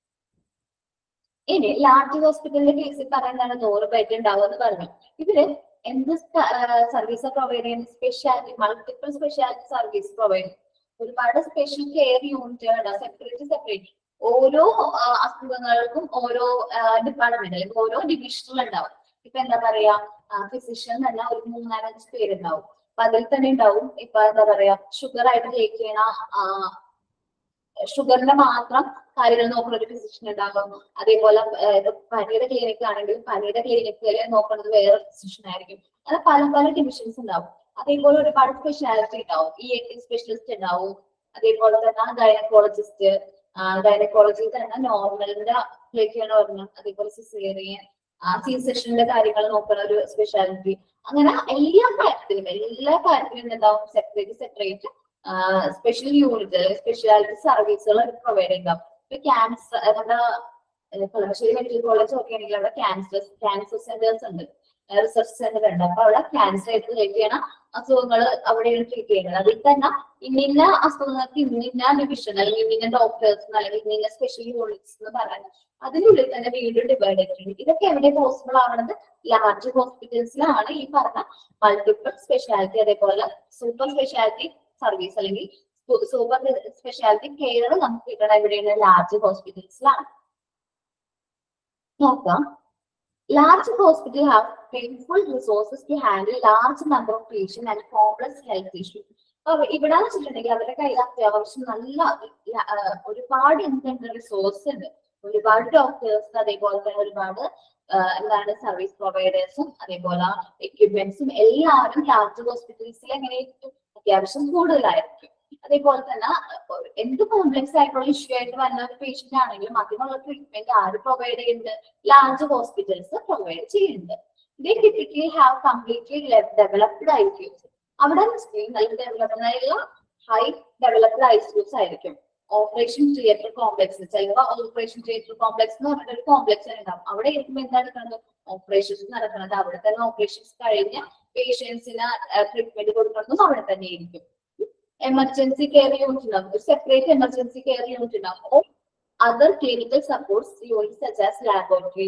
ഇനി ലാർജ് ഹോസ്പിറ്റലിന്റെ കേസിൽ പറയുന്നതാണ് നൂറ് ബെഡ് ഉണ്ടാവും എന്ന് പറഞ്ഞു. ഇവര് എന്ത് സർവീസ് പ്രൊവൈഡ് ചെയ്യുന്നത്? Speciality, multiple speciality service provide ചെയ്യും. ഒരുപാട് സ്പെഷ്യൽ കെയർ യൂണിറ്റുകൾ സെപ്പറേറ്റ് സെപ്പറേറ്റ് ഓരോ അസുഖങ്ങൾക്കും ഓരോ ഡിപ്പാർട്ട്മെന്റ് അല്ലെങ്കിൽ ഓരോ ഡിവിഷനിൽ ഉണ്ടാവും. ഇപ്പൊ എന്താ പറയാ, ഫിസിഷ്യൻ തന്നെ ഒരു മൂന്നാലഞ്ച് പേരുണ്ടാവും. അപ്പൊ അതിൽ തന്നെ ഉണ്ടാവും ഇപ്പൊ എന്താ പറയാ ഷുഗർ ആയിട്ട് ടേക്ക് ചെയ്യണ ഷുഗറിന്റെ മാത്രം കാര്യങ്ങൾ നോക്കുന്ന ഒരു ഫിസിഷ്യൻ ഉണ്ടാകും. അതേപോലെ പനിയുടെ ക്ലിനിക് ആണെങ്കിൽ പനിയുടെ ക്ലിനിക്കിൽ നോക്കുന്നത് വേറെ ഫിസിഷ്യൻ ആയിരിക്കും. അങ്ങനെ പല പല ഡിവിഷൻസ് ഉണ്ടാവും. അതേപോലെ ഒരുപാട് സ്പെഷ്യാലിറ്റി ഉണ്ടാവും. ഇ എൻ ടി സ്പെഷ്യലിസ്റ്റ് ഉണ്ടാവും. അതേപോലെ തന്നെ ഗൈനക്കോളജിസ്റ്റ്, ഗൈനക്കോളജി തന്നെ നോർമലിന്റെ ക്ലിനിക്കാണ് പറഞ്ഞത്. അതേപോലെ സിസേറിയൻ, സി സെക്ഷന്റെ കാര്യങ്ങൾ നോക്കുന്ന ഒരു സ്പെഷ്യാലിറ്റി. അങ്ങനെ എല്ലാ കാര്യത്തിലും എല്ലാ കാര്യത്തിലും എന്താവും സെപ്പറേറ്റ് സെപ്പറേറ്റ് സ്പെഷ്യൽ യൂണിറ്റ് അല്ലെങ്കിൽ സ്പെഷ്യാലിറ്റി സർവീസുകൾ പ്രൊവൈഡ് ചെയ്യുന്നുണ്ടാവും. ഇപ്പൊ ക്യാൻസർ നമ്മുടെ കളമശ്ശേരി മെഡിക്കൽ കോളേജ് ഒക്കെ ആണെങ്കിൽ അവിടെ ക്യാൻസർ ക്യാൻസർ സെന്റേഴ്സ് ഉണ്ട്, റിസർച്ച് സെന്റർ ഉണ്ട്. അപ്പൊ അവിടെ ക്യാൻസർ ആയിട്ട് ട്രീറ്റ് ചെയ്യണ അസുഖങ്ങൾ അവിടെയാണ് ട്രീറ്റ് ചെയ്യുന്നത്. അതിൽ തന്നെ ഇന്നിന്ന അസുഖങ്ങൾക്ക് ഇന്നിന്ന ഡിവിഷൻ അല്ലെങ്കിൽ ഇന്നിന്ന ഡോക്ടേഴ്സ് അല്ലെങ്കിൽ ഇന്നിന്ന സ്പെഷ്യൽ യൂണിറ്റ്സ് എന്ന് പറയാൻ അതിനുള്ളിൽ തന്നെ വീണ്ടും ഡിവൈഡ് ചെയ്തിട്ടുണ്ട്. ഇതൊക്കെ എവിടെ പോസിബിൾ ആവണത്? ലാർജ് ഹോസ്പിറ്റൽസിലാണ് ഈ പറഞ്ഞ മൾട്ടിപ്പിൾ സ്പെഷ്യാലിറ്റി അതേപോലെ സൂപ്പർ സ്പെഷ്യാലിറ്റി സർവീസ് അല്ലെങ്കിൽ സൂപ്പർ സ്പെഷ്യാലിറ്റി കെയർ നമുക്ക് കിട്ടണം എവിടെയാണ്? ലാർജ് ഹോസ്പിറ്റൽസിലാണ്. നോക്കാം. Large hospitals have painful resources to handle large number of patients and complex health issues. അപ്പൊ ഇവിടെ വെച്ചിട്ടുണ്ടെങ്കിൽ അവരുടെ കയ്യിൽ അത്യാവശ്യം നല്ല ഒരുപാട് എന്തുണ്ട് റിസോഴ്സ് ഉണ്ട്. ഒരുപാട് ഡോക്ടേഴ്സ് അതേപോലെ തന്നെ ഒരുപാട് എന്താണ് സർവീസ് പ്രൊവൈഡേഴ്സും അതേപോലെ എക്യുപ്മെന്റ്സും എല്ലാവരും ലാർജ് ഹോസ്പിറ്റൽസിൽ എങ്ങനെയായിരിക്കും? അത്യാവശ്യം കൂടുതലായിരിക്കും. അതേപോലെ തന്നെ എന്ത് കോംപ്ലക്സ് ആയിട്ടുള്ള ഇഷ്യൂ ആയിട്ട് വരുന്ന ഒരു പേഷ്യന്റ് ആണെങ്കിലും അതിനുള്ള ട്രീറ്റ്മെന്റ് ആര് പ്രൊവൈഡ് ചെയ്യുന്നുണ്ട്? ലാർജ് ഹോസ്പിറ്റൽസ് പ്രൊവൈഡ് ചെയ്യുന്നുണ്ട്. They typically have completely developed I C Us. അവിടെ നല്ല ഡെവലപ്ഡ് ആയിട്ടുള്ള high developed I C Us ആയിരിക്കും. ഓപ്പറേഷൻ തിയേറ്റർ കോംപ്ലക്സ്, ചിലപ്പോൾ ഓപ്പറേഷൻ തിയേറ്റർ കോംപ്ലക്സ് എന്ന് പറഞ്ഞിട്ട് ഒരു കോംപ്ലക്സ് ഉണ്ടാവും. അവിടെ ഇരിക്കുമ്പോൾ എന്താണ് നടക്കുന്നത്? ഓപ്പറേഷൻസ് നടക്കുന്നത്. അവിടെ തന്നെ ഓപ്പറേഷൻസ് കഴിഞ്ഞ് പേഷ്യൻസിന് ട്രീറ്റ്മെന്റ് കൊടുക്കുന്നതും അവിടെ തന്നെ ആയിരിക്കും. എമർജൻസി കെയർ യൂണിറ്റ് ഉണ്ടാവും, ഒരു സെപ്പറേറ്റ് എമർജൻസി കെയർ യൂണിറ്റ് ഉണ്ടാവും. Other clinical supports unit such as laboratory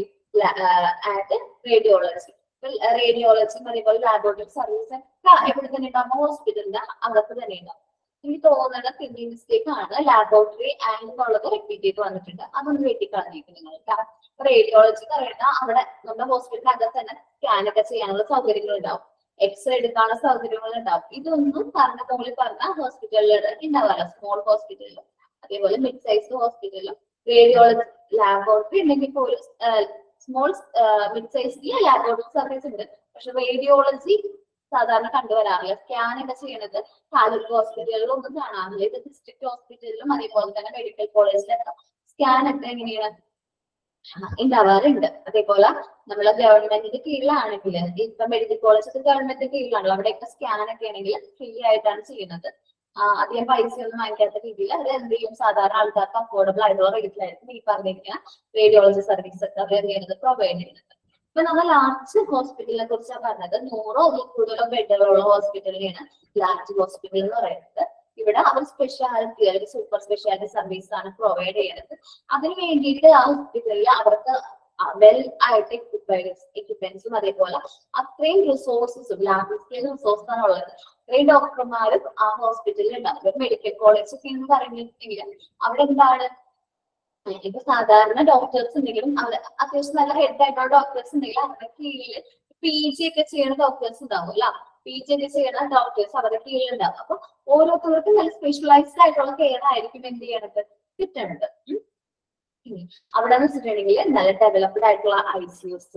and radiology. റേഡിയോളജിയും അതേപോലെ ലാബോറട്ടറി സർവീസ് എവിടെ തന്നെ ഉണ്ടാകുമ്പോൾ ഹോസ്പിറ്റലിന്റെ അകത്ത് തന്നെ ഉണ്ടാവും. എനിക്ക് തോന്നുന്ന പിന്നെ മിസ്റ്റേക്ക് ആണ് ലാബോറട്ടറി ആൻഡ് എന്നുള്ളത് റിപ്പീറ്റ് ചെയ്ത് വന്നിട്ടുണ്ട്. അതൊന്ന് വെട്ടിക്കളഞ്ഞിരിക്കും നിങ്ങൾ. കാരണം റേഡിയോളജി എന്ന് പറയുന്നത് അവിടെ നമ്മുടെ ഹോസ്പിറ്റലിന്റെ അകത്ത് തന്നെ സ്കാനൊക്കെ ചെയ്യാനുള്ള സൗകര്യങ്ങൾ ഉണ്ടാവും, എക്സ്റേ എടുക്കാനുള്ള സൗകര്യങ്ങൾ ഉണ്ടാവും. ഇതൊന്നും പറഞ്ഞ പോലെ പറഞ്ഞ ഹോസ്പിറ്റലിൽ ഉണ്ടാവാറ്. സ്മോൾ ഹോസ്പിറ്റലിലും അതേപോലെ മിഡ് സൈസ് ഹോസ്പിറ്റലിലും റേഡിയോളജി ലാബോറട്ടറി ഉണ്ടെങ്കിൽ പോലും സ്മോൾ മിഡ് സൈസിൽ ലാബോറട്ടറി സർവീസ് ഉണ്ട്. പക്ഷെ റേഡിയോളജി സാധാരണ കണ്ടുവരാറില്ല. സ്കാൻ ഒക്കെ ചെയ്യണത് താലൂക്ക് ഹോസ്പിറ്റലുകളിലും ഒന്നും കാണാറില്ല. ഇത് ഡിസ്ട്രിക്ട് ഹോസ്പിറ്റലിലും അതേപോലെ തന്നെ മെഡിക്കൽ കോളേജിലൊക്കെ സ്കാൻ ഒക്കെ എങ്ങനെയാണ് ഉണ്ടാവാറുണ്ട്. അതേപോലെ നമ്മളെ ഗവൺമെന്റിന്റെ കീഴിലാണെങ്കിൽ ഇപ്പൊ മെഡിക്കൽ കോളേജ് ഒക്കെ ഗവൺമെന്റിന്റെ കീഴിലാണല്ലോ, അവിടെയൊക്കെ സ്കാൻ ഒക്കെ ആണെങ്കിൽ ഫ്രീ ആയിട്ടാണ് ചെയ്യുന്നത്. അധികം പൈസ ഒന്നും വാങ്ങിക്കാത്ത രീതിയിൽ അവർ എന്ത് ചെയ്യും? സാധാരണ ആൾക്കാർക്ക് അഫോർഡബിൾ ആയിട്ടുള്ള റേറ്റിലായിരിക്കും ഈ പറഞ്ഞിരിക്കുന്ന റേഡിയോളജി സർവീസ് ഒക്കെ അവർ എന്ത് ചെയ്യുന്നത്? പ്രൊവൈഡ് ചെയ്യുന്നത്. ഇപ്പൊ നമ്മൾ ലാർജ് ഹോസ്പിറ്റലിനെ കുറിച്ചാണ് പറഞ്ഞത്. നൂറോ അതിൽ കൂടുതലോ ബെഡുകളുള്ള ഹോസ്പിറ്റലിനെയാണ് ലാർജ് ഹോസ്പിറ്റൽ എന്ന് പറയുന്നത്. ഇവിടെ അവർ സ്പെഷ്യാലിറ്റി അല്ലെങ്കിൽ സൂപ്പർ സ്പെഷ്യാലിറ്റി സർവീസ് ആണ് പ്രൊവൈഡ് ചെയ്യുന്നത്. അതിന് വേണ്ടിയിട്ട് ആ ഹോസ്പിറ്റലിൽ അവർക്ക് വെൽ ആയിട്ട് എക്യുപ്മെന്റ്സും അതേപോലെ അത്രയും റിസോഴ്സസും ലാർജ് സ്കെയിൽ റിസോഴ്സ് ആണ് ഉള്ളത്. അത്രയും ഡോക്ടർമാരും ആ ഹോസ്പിറ്റലിൽ ഉണ്ടാകും. മെഡിക്കൽ കോളേജ് ഒക്കെ എന്ന് പറഞ്ഞിട്ടുണ്ടെങ്കിൽ അവിടെ എന്താണ് ഇപ്പൊ സാധാരണ ഡോക്ടേഴ്സ് ഉണ്ടെങ്കിലും അവിടെ അത്യാവശ്യം നല്ല ഹെഡ് ആയിട്ടുള്ള ഡോക്ടേഴ്സ് ഉണ്ടെങ്കിൽ അവരുടെ കീഴിൽ പി ജി ഒക്കെ ചെയ്യുന്ന ഡോക്ടേഴ്സ് ഉണ്ടാവും അല്ല. പി ജി ഒക്കെ ചെയ്യുന്ന ഡോക്ടേഴ്സ് അവരുടെ കീഴിൽ ഉണ്ടാവും. അപ്പൊ ഓരോരുത്തർക്കും നല്ല സ്പെഷ്യലൈസ്ഡ് ആയിട്ടുള്ള കെയർ ആയിരിക്കും എന്ത് ചെയ്യണത്? കിട്ടണത്. അവിടെ വെച്ചിട്ടുണ്ടെങ്കിൽ നല്ല ഡെവലപ്ഡ് ആയിട്ടുള്ള I C Us,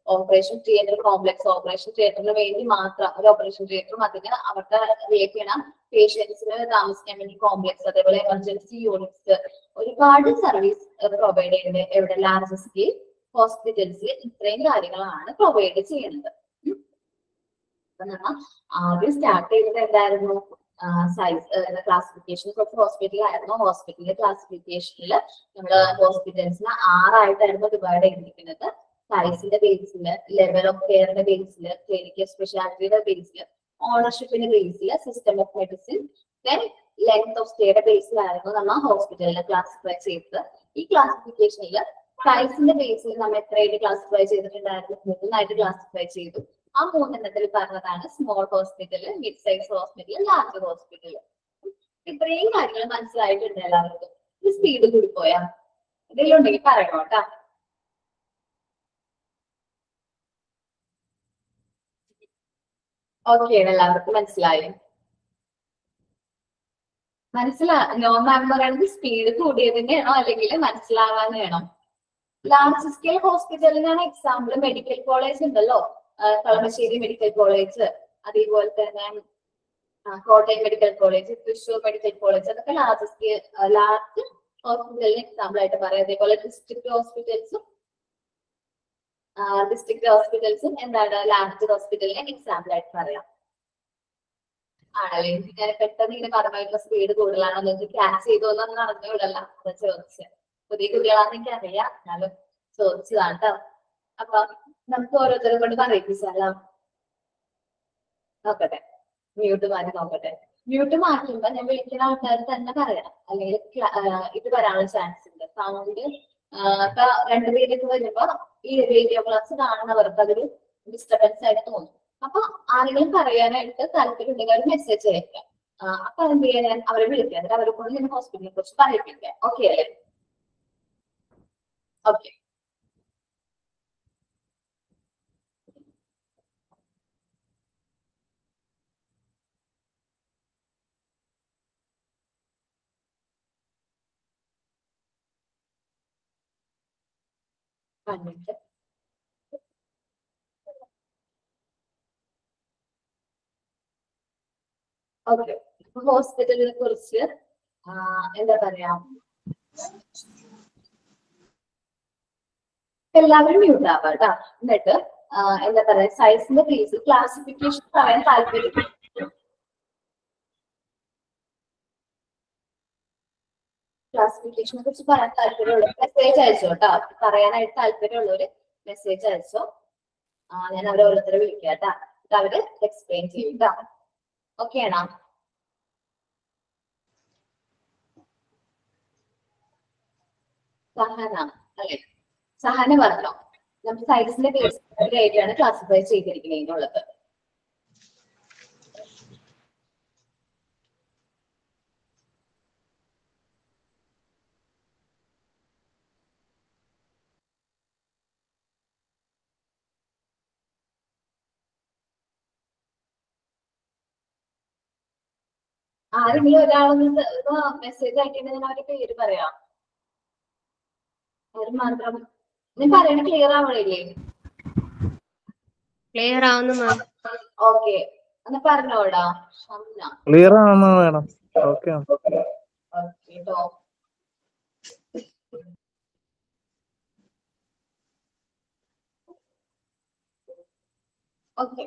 operation theatre complex operation തിയേറ്ററിന് വേണ്ടി മാത്രം ഒരു ഓപ്പറേഷൻ തിയേറ്ററും അതിന് അവരുടെ റിലേറ്റ് ചെയ്യണ പേഷ്യൻസിന് താമസിക്കാൻ വേണ്ടി കോംപ്ലക്സ്, അതേപോലെ എമർജൻസി യൂണിറ്റ്സ്, ഒരുപാട് സർവീസ് പ്രൊവൈഡ് ചെയ്യുന്നത് എവിടെ ലാർജ് സ്കെയിൽ ഹോസ്പിറ്റൽസിൽ ഇത്രയും കാര്യങ്ങളാണ് പ്രൊവൈഡ് ചെയ്യുന്നത്. അപ്പൊ നമ്മ ആദ്യം സ്റ്റാർട്ട് ചെയ്തത് എന്തായിരുന്നു? സൈസ് ക്ലാസിഫിക്കേഷൻസ് ഓഫ് ഹോസ്പിറ്റൽ ആയിരുന്നു. ഹോസ്പിറ്റലിന്റെ ക്ലാസിഫിക്കേഷനിൽ നമ്മള് ഹോസ്പിറ്റൽസിന് ആറായിട്ടായിരുന്നു ഡിവൈഡ് ചെയ്തിരിക്കുന്നത്. സൈസിന്റെ ബേസില്, ലെവൽ ഓഫ് കെയറിന്റെ ബേസില്, ക്ലിനിക്കൽ സ്പെഷ്യാലിറ്റിയുടെ ബേസില്, ഓണർഷിപ്പിന്റെ ബേസില്, system of medicine, then length of സ്റ്റേയുടെ ബേസിലായിരുന്നു നമ്മൾ ഹോസ്പിറ്റലിനെ ക്ലാസിഫൈ ചെയ്തത്. ഈ ക്ലാസിഫിക്കേഷനിൽ സൈസിന്റെ ബേസിൽ നമ്മൾ എത്രയായിട്ട് ക്ലാസിഫൈ ചെയ്തിട്ടുണ്ടായിരുന്നു? മൂന്നായിട്ട് ക്ലാസിഫൈ ചെയ്തു. ആ മൂന്നെണ്ണത്തിൽ പറഞ്ഞതാണ് small hospital, mid size hospital, large hospital. ഇത്രയും കാര്യങ്ങൾ മനസ്സിലായിട്ടുണ്ട് എല്ലാവർക്കും. ഇത് സ്പീഡ് കൂടി പോയാ എന്തെങ്കിലും ഉണ്ടെങ്കിൽ പറയണം കേട്ടാ. ഓക്കെ, എല്ലാവർക്കും മനസ്സിലായി? മനസ്സിലാ നോ മാം പറയുന്നത് സ്പീഡ് കൂടിയതിന്റെയാണോ അല്ലെങ്കിൽ മനസ്സിലാവാൻ വേണം? ലാർജ് സ്കെയിൽ ഹോസ്പിറ്റലിനാണ് എക്സാമ്പിൾ മെഡിക്കൽ കോളേജ് ഉണ്ടല്ലോ, കളമശ്ശേരി മെഡിക്കൽ കോളേജ്, അതേപോലെ തന്നെ Kottayam medical college, Thrissur medical college, അതൊക്കെ ലാർജ് സ്കെയിൽ ലാർജ് ഹോസ്പിറ്റലിന് എക്സാമ്പിൾ ആയിട്ട് പറയാം. അതേപോലെ ഡിസ്ട്രിക്ട് ഹോസ്പിറ്റൽസും ഡിസ്ട്രിക്ട് ഹോസ്പിറ്റൽസും എന്താണ് ലാർജ് ഹോസ്പിറ്റലിന് എക്സാമ്പിൾ ആയിട്ട് പറയാം. ആണല്ലേ? ഞാൻ പെട്ടെന്ന് ഇങ്ങനെ പറയുമ്പോൾ സ്പീഡ് കൂടുതലാണോ നിങ്ങൾക്ക് ക്യാച്ച് ചെയ്തോന്നൊന്നും അറിഞ്ഞൂടല്ല, അപ്പൊ ചോദിച്ചത്. പുതിയ കുട്ടികളാണെന്ന് എനിക്ക് അറിയാം, എന്നാലും ചോദിച്ചതാണ് കേട്ടോ. അപ്പൊ നമുക്ക് ഓരോരുത്തരും കൊണ്ട് പറയിപ്പിച്ചാലോ? നോക്കട്ടെ, മ്യൂട്ട് മാറ്റി നോക്കട്ടെ. മ്യൂട്ട് മാറ്റുമ്പോ ഞാൻ വിളിക്കുന്ന ആൾക്കാർ തന്നെ പറയണം, അല്ലെങ്കിൽ ഇത് വരാനുള്ള ചാൻസ് ഉണ്ട്. സൗണ്ട് ഇപ്പൊ രണ്ടുപേരൊക്കെ വരുമ്പോ ഈ വീഡിയോ ക്ലാസ് കാണുന്നവർക്ക് അതൊരു ഡിസ്റ്റർബൻസ് ആയിട്ട് തോന്നും. അപ്പൊ ആരെങ്കിലും പറയാനായിട്ട് താല്പര്യം ഉണ്ടെങ്കിൽ അവർ മെസ്സേജ് അയക്കാം. അപ്പൊ എന്ത് ചെയ്യാൻ അവരെ വിളിക്കാം, എന്നിട്ട് അവരെ കൊണ്ട് ഞാൻ ഹോസ്പിറ്റലിനെ കുറിച്ച് പറയിപ്പിക്കാം. ഓക്കെ അല്ലേ? ഓക്കെ. കണ്ടിട്ട് ഓക്കെ, ഹോസ്പിറ്റലിനെ കുറിച്ച് എന്താ പറയാ, എല്ലാവരും മ്യൂട്ട് ആവാം കേട്ടോ. എന്നിട്ട് എന്താ പറയാ, സൈസിന്റെ ബേസ് ക്ലാസിഫിക്കേഷൻ പറയാൻ താല്പര്യം ക്ലാസിഫിക്കേഷനെ കുറിച്ച് പറയാൻ താല്പര്യമുള്ളവർ മെസ്സേജ് അയച്ചോ കേട്ടോ. പറയാനായിട്ട് താല്പര്യമുള്ളവര് മെസ്സേജ് അയച്ചോ. ഞാൻ അവരെ ഓരോരുത്തരെ വിളിക്കാം കേട്ടോ, അവര് എക്സ്പ്ലെയിൻ ചെയ്യും കേട്ടോ. ഓക്കെ ആണോ? സഹന അല്ലെ? സഹന പറഞ്ഞോ, നമ്മൾ സൈസിന്റെ ബേസ് ആയിട്ടാണ് ക്ലാസിഫൈ ചെയ്തിരിക്കുന്നതിനുള്ളത്. ആരെങ്കിലും ഒരാളൊന്ന് മെസ്സേജ് അയക്കേണ്ടത് അവരുടെ പേര് പറയാം. അവർ മാത്രം നീ പറയണ ക്ലിയർ ആവണില്ലേ? ക്ലിയർ ആവുന്നു മാം. ഓക്കെ, ഒന്ന് പറഞ്ഞോടാ. ക്ലിയർ ആണോ വേണം? ഓക്കെ കേട്ടോ. ഓക്കെ,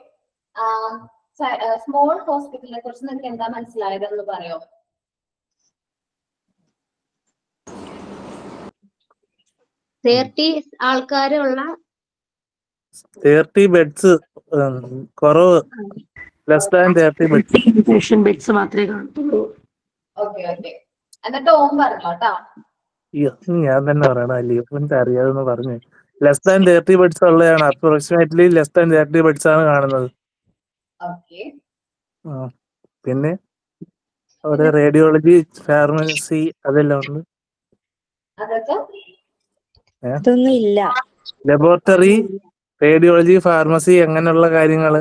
സ്മോൾ ഹോസ്പിറ്റലിനെ കുറിച്ച് നിങ്ങൾക്ക് എന്താ മനസ്സിലായതെന്ന് പറയോ? തേർട്ടി ആൾക്കാരുള്ള തേർട്ടി ബെഡ്സ് കുറവ്, less than thirty beds beds മാത്രമേ കാണത്തുള്ളൂ. ഓക്കെ ഓക്കെ, എന്നിട്ട് ഓം പറഞ്ഞോട്ടാ. ഞാൻ തന്നെ പറയണം അല്ലേ, എനിക്ക് അറിയാതെന്ന് പറഞ്ഞു. ലെസ് ദാൻ തേർട്ടി ബെഡ്സ് ഉള്ളതാണ്, approximately less than thirty beds ആണ് കാണുന്നത്. പിന്നെ അവിടെ റേഡിയോളജി, ഫാർമസി അതെല്ലാം ഉണ്ട്. ലബോറട്ടറി, റേഡിയോളജി, ഫാർമസി അങ്ങനെയുള്ള കാര്യങ്ങള്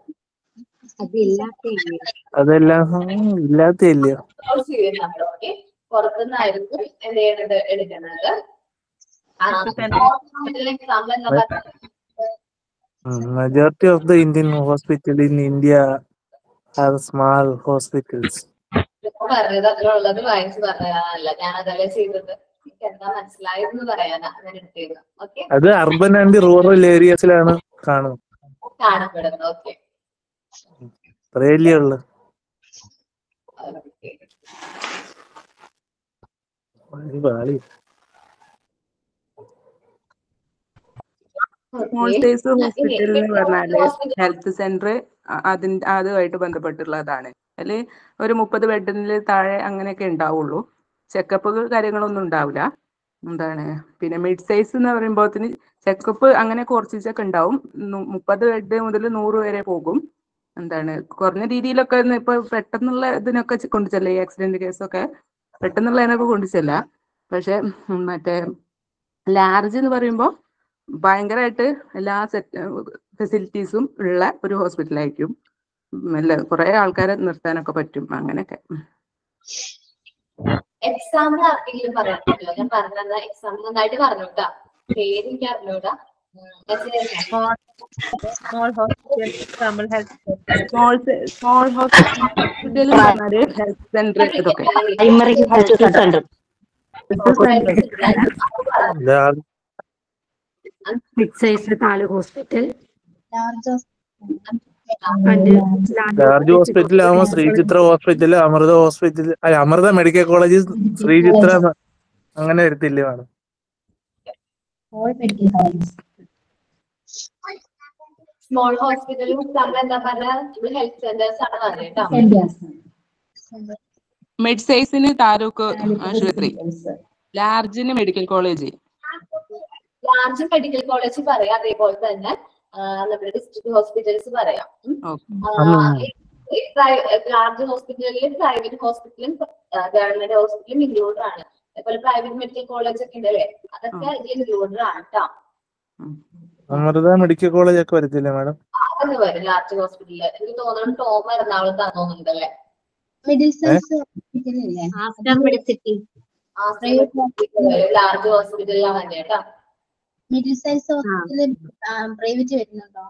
അതെല്ലാം ഇല്ലാത്തില്ല. പുറത്തുനിന്നായിരുന്നു എന്ത് ചെയ്യണത് എടുക്കുന്നത്. Majority of the Indian hospital in India have small hospitals. പറഞ്ഞത് അതിലുള്ളത് വായിച്ച് പറയാനല്ല, ഞാൻ അതല്ലേ ചെയ്തത്. എനിക്ക് എന്താ മനസ്സിലായെന്ന് പറയാനാ ഞാൻ എടുത്തിരുന്നു. ഓക്കെ, അത് അർബൻ ആൻഡ് റൂറൽ ഏരിയസിലാണ് കാണുന്നത്. കാണപ്പെടുന്നത്. ഓക്കെ, അത്രയല്ലേ ഉള്ളു. സ്മോൾ സൈസ് ഹോസ്പിറ്റൽ എന്ന് പറഞ്ഞാല് ഹെൽത്ത് സെന്റർ അതിന്റെ അതുമായിട്ട് ബന്ധപ്പെട്ടുള്ളതാണ്. അതിൽ ഒരു മുപ്പത് ബെഡിന് താഴെ അങ്ങനെയൊക്കെ ഉണ്ടാവുള്ളൂ. ചെക്കപ്പ് കാര്യങ്ങളൊന്നും ഉണ്ടാവില്ല. എന്താണ് പിന്നെ മിഡ് സൈസ് എന്ന് പറയുമ്പോഴത്തിന് ചെക്കപ്പ് അങ്ങനെ കുറച്ചൊക്കെ ഉണ്ടാവും. മുപ്പത് ബെഡ് മുതൽ നൂറ് വരെ പോകും. എന്താണ് കുറഞ്ഞ രീതിയിലൊക്കെ ഇപ്പൊ പെട്ടെന്നുള്ള ഇതിനൊക്കെ കൊണ്ടു ചെല്ലാം. ഈ ആക്സിഡന്റ് കേസൊക്കെ പെട്ടെന്നുള്ളതിനൊക്കെ കൊണ്ടു ചെല്ലാം. പക്ഷെ മറ്റേ ലാർജ് എന്ന് പറയുമ്പോൾ ഭയങ്കരമായിട്ട് എല്ലാ സെറ്റ് ഫെസിലിറ്റീസും ഉള്ള ഒരു ഹോസ്പിറ്റലായിരിക്കും. നല്ല കുറെ ആൾക്കാരെ നിർത്താനൊക്കെ പറ്റും. അങ്ങനെയൊക്കെ എക്സാമ്പിൾ ആർക്കെങ്കിലും പറയാൻ പറ്റുമോ? ഞാൻ പറഞ്ഞ എക്സാമ്പിൾ നന്നായിട്ട് പറഞ്ഞു കേട്ടാ. പേര് എനിക്ക് അറിഞ്ഞൂടാ. Small hospital small small hospital health centre ഇതൊക്കെ primary health centre, big size taluk hospital, large hospital ആകുമ്പോൾ Sree Chitra hospital, Amrita hospital, Amrita medical college, Sree Chitra അങ്ങനെ വരത്തില്ലേ മാഡം? സ്മോൾ ഹോസ്പിറ്റലും എന്താ പറഞ്ഞ ഹെൽത്ത് സെന്റേഴ്സ് ആണ് പറഞ്ഞേട്ടോ. മിഡ് സൈസിന് താലൂക്ക് ആശുപത്രി, ലാർജിന് medical college. Large medical college പറയാം, അതേപോലെ തന്നെ നമ്മുടെ ഡിസ്ട്രിക്ട് ഹോസ്പിറ്റൽസ് പറയാം. ലാർജ് ഹോസ്പിറ്റലിലും പ്രൈവറ്റ് ഹോസ്പിറ്റലും ഗവൺമെന്റ് ഹോസ്പിറ്റലും ഇൻക്ലൂഡഡ് ആണ്. അതേപോലെ പ്രൈവറ്റ് മെഡിക്കൽ കോളേജ് ഒക്കെ ഉണ്ടല്ലേ, അതൊക്കെ ഇൻക്ലൂഡഡ് ആണ് കേട്ടോ. അമൃത മെഡിക്കൽ കോളേജ് ഒക്കെ വരത്തില്ലേ മാഡം? അതൊക്കെ വരും ലാർജ് ഹോസ്പിറ്റലില്. എനിക്ക് തോന്നുന്നു ടോം എറണാകുളത്താന്ന് തോന്നുന്നുണ്ടല്ലേ. ലാർജ് ഹോസ്പിറ്റലിലാണ് തന്നെ കേട്ടോ. മിഡിൽ സൈസ് ഹോസ്പിറ്റലിൽ പ്രൈവറ്റ് വരുന്നുണ്ടോ?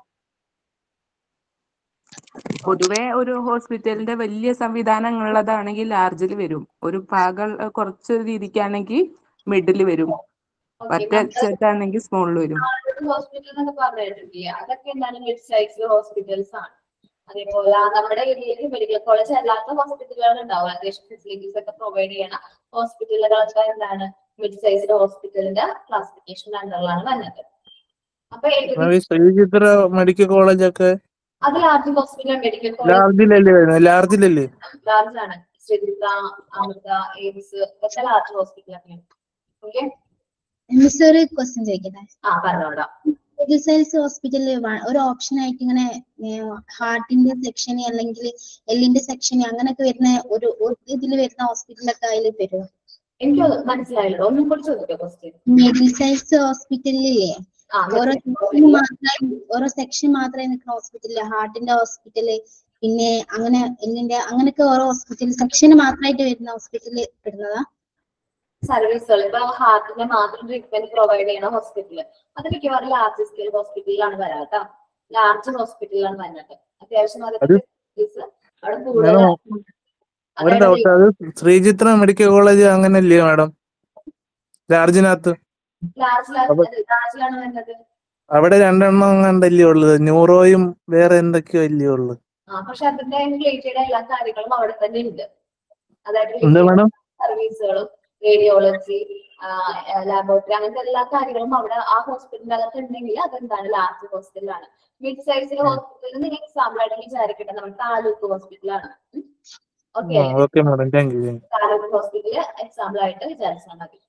പൊതുവെ ഒരു ഹോസ്പിറ്റലിന്റെ വലിയ സംവിധാനങ്ങളുള്ളതാണെങ്കിൽ ലാർജിൽ വരും. ഒരു ഭാഗം കുറച്ച് രീതിക്കാണെങ്കിൽ മിഡിൽ വരും. മറ്റേ ചെറുതാണെങ്കിൽ സ്മോളിൽ വരും. ഹോസ്പിറ്റൽ എന്നൊക്കെ പറഞ്ഞിട്ടില്ലേ, അതൊക്കെ എന്താണ് മിഡ് സൈസ് ഹോസ്പിറ്റൽസ് ആണ്. അതേപോലെ നമ്മുടെ ഏരിയയിൽ മെഡിക്കൽ കോളേജ് അല്ലാത്ത ഹോസ്പിറ്റലുകൾ ഉണ്ടാവും. അത്യാവശ്യം ഫെസിലിറ്റീസ് ഒക്കെ പ്രൊവൈഡ് ചെയ്യണ ഹോസ്പിറ്റലുകളൊക്കെ എന്താണ് മിഡ് സൈസ് ഹോസ്പിറ്റലിന്റെ ക്ലാസിഫിക്കേഷൻ അണ്ടറിലാണ് വരുന്നത്. അപ്പൊ ശ്രീചിത്ര മെഡിക്കൽ കോളേജ് ഒക്കെ അത് ലാർജ് ഹോസ്പിറ്റൽ മെഡിക്കൽ കോളേജ് ലാർജിലല്ലേ വരുന്നത്? ലാർജിലല്ലേ? ലാർജ് ആണ്. ശ്രീചിത്ര, അമൃത, എയിംസ് ഒക്കെ ലാർജ് ഹോസ്പിറ്റലൊക്കെയാണ്. ഓക്കെ, ഒരു ക്വസ്റ്റ്യൻ ചോദിക്കട്ടെ? ആ പറഞ്ഞോടാം. മിഡിൽ സൈസ് ഹോസ്പിറ്റലിൽ ഒരു ഓപ്ഷൻ ആയിട്ട് ഇങ്ങനെ ഹാർട്ടിന്റെ സെക്ഷൻ അല്ലെങ്കിൽ എല്ലിന്റെ സെക്ഷൻ അങ്ങനെയൊക്കെ വരുന്ന ഒരു ഇതിൽ വരുന്ന ഹോസ്പിറ്റലൊക്കെ അതിൽ വരുമോ? എനിക്ക് മനസ്സിലായല്ലോ, ഒന്നും കൂടി ചോദിക്കാം ക്വസ്റ്റ്യൻ. മിഡിൽ സൈസ് ഹോസ്പിറ്റലില്ലേ ഓരോ മാത്രം ഓരോ സെക്ഷൻ മാത്രമേ നിൽക്കുന്ന ഹോസ്പിറ്റലില്, ഹാർട്ടിന്റെ ഹോസ്പിറ്റല് പിന്നെ അങ്ങനെ എല്ലിന്റെ അങ്ങനെയൊക്കെ ഓരോ ഹോസ്പിറ്റൽ സെക്ഷന് മാത്രമായിട്ട് വരുന്ന ഹോസ്പിറ്റലിൽ പെടുന്നതാ സർവീസുകൾ? ഇപ്പൊ ഹാർട്ടിന്റെ മാത്രം ട്രീറ്റ്മെന്റ് പ്രൊവൈഡ് ചെയ്യുന്ന ഹോസ്പിറ്റല് അത് മിക്കവാറും ലാർജ് സ്കെയിൽ ഹോസ്പിറ്റലിലാണ് വരാട്ടോ. ലാർജ് ഹോസ്പിറ്റലിലാണ് വരുന്നത്. അത്യാവശ്യം അവിടെ കൂടുതൽ. ഒരു ഡൗട്ട്, അത് ശ്രീചിത്ര മെഡിക്കൽ കോളേജ് അങ്ങനല്ലേ മാഡം? ലാർജിനകത്ത് ലാർജിലാണ് വരുന്നത്. അവിടെ രണ്ടെണ്ണം കണ്ടല്ലേ ഉള്ളത്, ന്യൂറോയും വേറെ എന്തൊക്കെയോ അല്ലേ ഉള്ളു? ആ പക്ഷെ അതിന്റെ റിലേറ്റഡ് എല്ലാ കാര്യങ്ങളും അവിടെ തന്നെ ഉണ്ട്. അതായത് സർവീസുകളും റേഡിയോളജി, ലാബോറട്ടറി അങ്ങനത്തെ എല്ലാ കാര്യങ്ങളും അവിടെ ആ ഹോസ്പിറ്റലിന്റെ അകത്ത് ഉണ്ടെങ്കിൽ അതെന്താണ് ലാർജ് ഹോസ്പിറ്റലാണ്. മിഡ് സൈസിലെ ഹോസ്പിറ്റലിൽ നിങ്ങൾ എക്സാമ്പിൾ ആയിട്ട് വിചാരിക്കട്ടെ നമ്മുടെ താലൂക്ക് ഹോസ്പിറ്റലാണ്. ഓക്കെ, താലൂക്ക് ഹോസ്പിറ്റല് എക്സാമ്പിൾ ആയിട്ട് വിചാരിച്ചാൽ മതി.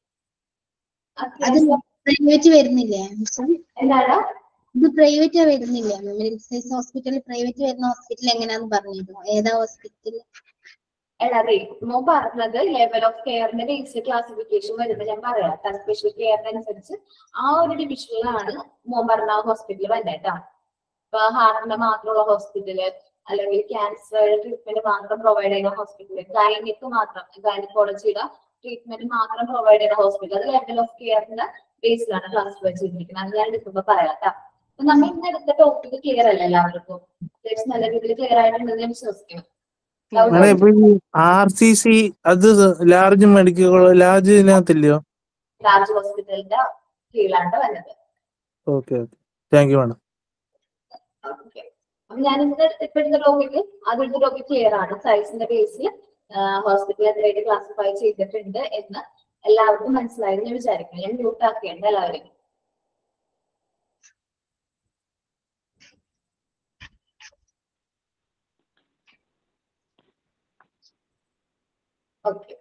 പ്രൈവറ്റ് വരുന്നില്ലേ? എന്താണ് ഇത് പ്രൈവറ്റ് വരുന്നില്ലേ? മിഡിൽ സൈസ് ഹോസ്പിറ്റലിൽ പ്രൈവറ്റ് വരുന്ന ഹോസ്പിറ്റൽ എങ്ങനെയാന്ന് പറഞ്ഞിരുന്നു? ഏതാ ഹോസ്പിറ്റൽ? അല്ലാതെ മോൻ പറഞ്ഞത് ലെവൽ ഓഫ് കെയറിന്റെ ബേസിക് ക്ലാസിഫിക്കേഷൻ വരുന്നത് ഞാൻ പറയാം. സ്പെഷ്യൽ കെയറിനനുസരിച്ച് ആ ഒരു ഡിവിഷനിലാണ് മോൻ പറഞ്ഞ ഹോസ്പിറ്റൽ വന്നേട്ടാ. ഇപ്പൊ ഹാർട്ടിന്റെ മാത്രമുള്ള ഹോസ്പിറ്റല്, അല്ലെങ്കിൽ ക്യാൻസർ ട്രീറ്റ്മെന്റ് മാത്രം പ്രൊവൈഡ് ചെയ്യുന്ന ഹോസ്പിറ്റല്, ഗൈനിക്ക് മാത്രം ഗൈനക്കോളജിയുടെ ട്രീറ്റ്മെന്റ് മാത്രം പ്രൊവൈഡ് ചെയ്യുന്ന ഹോസ്പിറ്റൽ, അത് ലെവൽ ഓഫ് കെയറിന്റെ ബേസിലാണ് ക്ലാസിഫൈ ചെയ്തിരിക്കുന്നത്. അത് ഞാൻ എടുക്കുമ്പോ പറയാം. അപ്പൊ നമ്മൾ ഇന്ന് എടുത്ത ടോപ്പിക് ക്ലിയർ അല്ല എല്ലാവർക്കും? അത്യാവശ്യം നല്ല രീതിയിൽ ക്ലിയർ ആയിട്ടുണ്ടെന്ന് ഞാൻ വിശ്വസിക്കുന്നു. മാഡം ഇപ്പൊ ഈ ആർ സി സി അത് ലാർജ് മെഡിക്കൽ ലാർജ് ഇതിനകത്തില്ലയോ? ലാർജ് ഹോസ്പിറ്റലിന്റെ കീഴിലാണ് വരുന്നത്. Okay okay, thank you madam. Okay, അപ്പൊ ഞാൻ ഇന്ന് ഇപ്പൊ എടുത്ത ടോപ്പിക് ആദ്യത്തെ ടോപ്പിക് ക്ലിയർ ആണ്. സൈസിന്റെ ബേസിൽ ഹോസ്പിറ്റൽ എത്രയായിട്ട് ക്ലാസിഫൈ ചെയ്തിട്ടുണ്ട് എന്ന് എല്ലാവർക്കും മനസ്സിലായെന്ന് ഞാൻ വിചാരിക്കുന്നു. ഞാൻ മ്യൂട്ട് ആക്കിയുണ്ട് എല്ലാവരും. ഓക്കെ,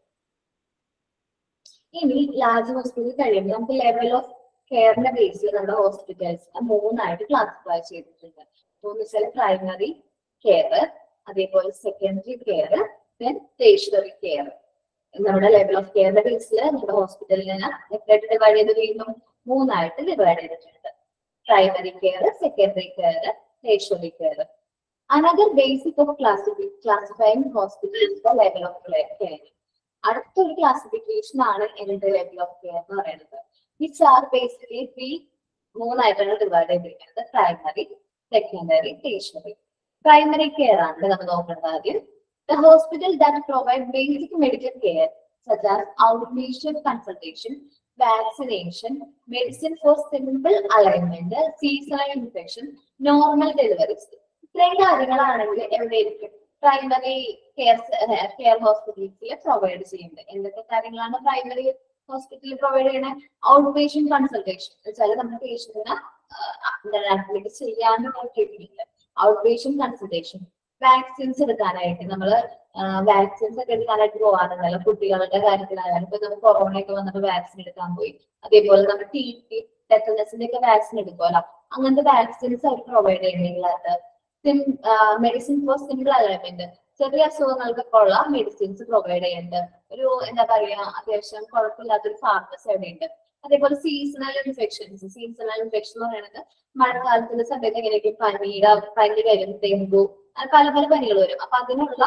ഇനി ലാർജ് ഹോസ്പിറ്റൽ കഴിയുമ്പോൾ നമുക്ക് ലെവൽ ഓഫ് കെയറിന്റെ ബേസിൽ നമ്മുടെ ഹോസ്പിറ്റൽസ് മൂന്നായിട്ട് ക്ലാസിഫൈ ചെയ്തിട്ടുണ്ട്. മൂന്ന് വെച്ചാൽ പ്രൈമറി കെയർ, അതേപോലെ secondary care, then tertiary care. നമ്മുടെ ലെവൽ ഓഫ് കെയറിന്റെ ബേസിൽ നമ്മുടെ ഹോസ്പിറ്റലിനെ എത്രയായിട്ട് ഡിവൈഡ് ചെയ്ത് വീണ്ടും മൂന്നായിട്ട് ഡിവൈഡ് ചെയ്തിട്ടുണ്ട്. Primary care, secondary care, tertiary care. Another basic of classifying classifying hospital is the level of care. അടുത്തൊരു ക്ലാസിഫിക്കേഷൻ ആണ് എന്ത് ലെവൽ ഓഫ് കെയർ എന്ന് പറയുന്നത്. വിച്ച് ആർ ബേസിക്കലി ത്രീ മൂന്നായിട്ടാണ് ഡിവൈഡ് ചെയ്തിരിക്കുന്നത്. Primary, secondary, tertiary. Primary care ആണ് നമ്മൾ നോക്കേണ്ടത് ആദ്യം. The hospital that provide basic medical care such as outpatient consultation, vaccination, medicine for simple alignment, seasonal infection, normal deliveries. ഇത്രയും കാര്യങ്ങളാണെങ്കിൽ എവിടെയായിരിക്കും പ്രൈമറി കെയർ കെയർ ഹോസ്പിറ്റൽസിൽ പ്രൊവൈഡ് ചെയ്യുന്നത്. എന്തൊക്കെ കാര്യങ്ങളാണ് പ്രൈമറി ഹോസ്പിറ്റലിൽ പ്രൊവൈഡ് ചെയ്യണേ? ഔട്ട് പേഷ്യന്റ് കൺസൾട്ടേഷൻ വെച്ചാൽ നമ്മുടെ പേഷ്യന്റിനെ അഡ്മിറ്റ് ചെയ്യാനും നോക്കിയിട്ടുണ്ട്. Out patient consultation. വാക്സിൻസ് എടുക്കാനായിട്ട് നമ്മൾ വാക്സിൻസ് ഒക്കെ എടുക്കാനായിട്ട് പോകാറുണ്ടല്ലോ, കുട്ടികളുടെ കാര്യത്തിലായാലും. ഇപ്പൊ നമുക്ക് കൊറോണ ഒക്കെ വന്നപ്പോൾ വാക്സിൻ എടുക്കാൻ പോയി. അതേപോലെ നമ്മൾ ടി ടി ടെറ്റനസിന്റെ ഒക്കെ വാക്സിൻ എടുക്കുമല്ലോ, അങ്ങനത്തെ വാക്സിൻസ് അവർ പ്രൊവൈഡ് ചെയ്യുന്നില്ലാത്ത മെഡിസിൻ ഫോർ സിമ്പിൾ അലൈൻമെന്റ്. ചെറിയ അസുഖങ്ങൾക്കൊക്കെ ഉള്ള മെഡിസിൻസ് പ്രൊവൈഡ് ചെയ്യുന്നുണ്ട്. ഒരു എന്താ പറയാ അത്യാവശ്യം കുഴപ്പമില്ലാത്തൊരു ഫാർമസി അവിടെ ഉണ്ട്. അതേപോലെ സീസണൽ ഇൻഫെക്ഷൻസ്. സീസണൽ ഇൻഫെക്ഷൻ എന്ന് പറയുന്നത് മഴക്കാലത്തിന്റെ സമയത്ത് എങ്ങനെയൊക്കെ പനിയുടെ പനി വരും, ഡെങ്കു, പല പല പനികൾ വരും. അപ്പൊ അതിനുള്ള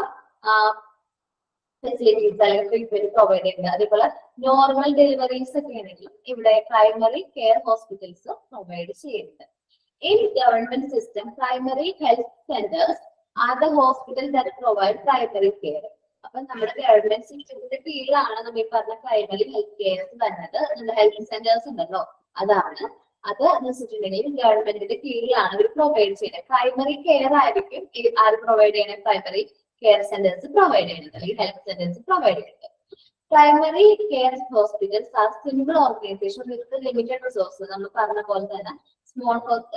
ഫെസിലിറ്റീസ് അല്ലെങ്കിൽ ട്രീറ്റ്മെന്റ് പ്രൊവൈഡ് ചെയ്യുന്നുണ്ട്. അതേപോലെ നോർമൽ ഡെലിവറീസ് ഒക്കെ ആണെങ്കിലും ഇവിടെ പ്രൈമറി കെയർ ഹോസ്പിറ്റൽസ് പ്രൊവൈഡ് ചെയ്യുന്നുണ്ട്. In government system, primary health centers are the hospitals that provide primary care. അപ്പൊ നമ്മുടെ ഗവൺമെന്റ് സിസ്റ്റത്തിന്റെ കീഴിലാണ് നമ്മൾ ഈ പറഞ്ഞ പ്രൈമറി ഹെൽത്ത് കെയർസ് വരുന്നത്. നമ്മുടെ ഹെൽത്ത് സെന്റേഴ്സ് ഉണ്ടല്ലോ, അതാണ്. അത് എന്ന് വെച്ചിട്ടുണ്ടെങ്കിൽ ഗവൺമെന്റിന്റെ കീഴിലാണ് അവർ പ്രൊവൈഡ് ചെയ്യുന്നത്. പ്രൈമറി കെയർ ആയിരിക്കും ആര് പ്രൊവൈഡ് ചെയ്യണേ? പ്രൈമറി കെയർ സെന്റേഴ്സ് പ്രൊവൈഡ് ചെയ്യുന്നത് അല്ലെങ്കിൽ ഹെൽത്ത് സെന്റേഴ്സ് പ്രൊവൈഡ് ചെയ്യുന്നത്. Primary care hospitals are simple organisation with limited resource. നമ്മൾ പറഞ്ഞ പോലെ തന്നെ സ്മോൾ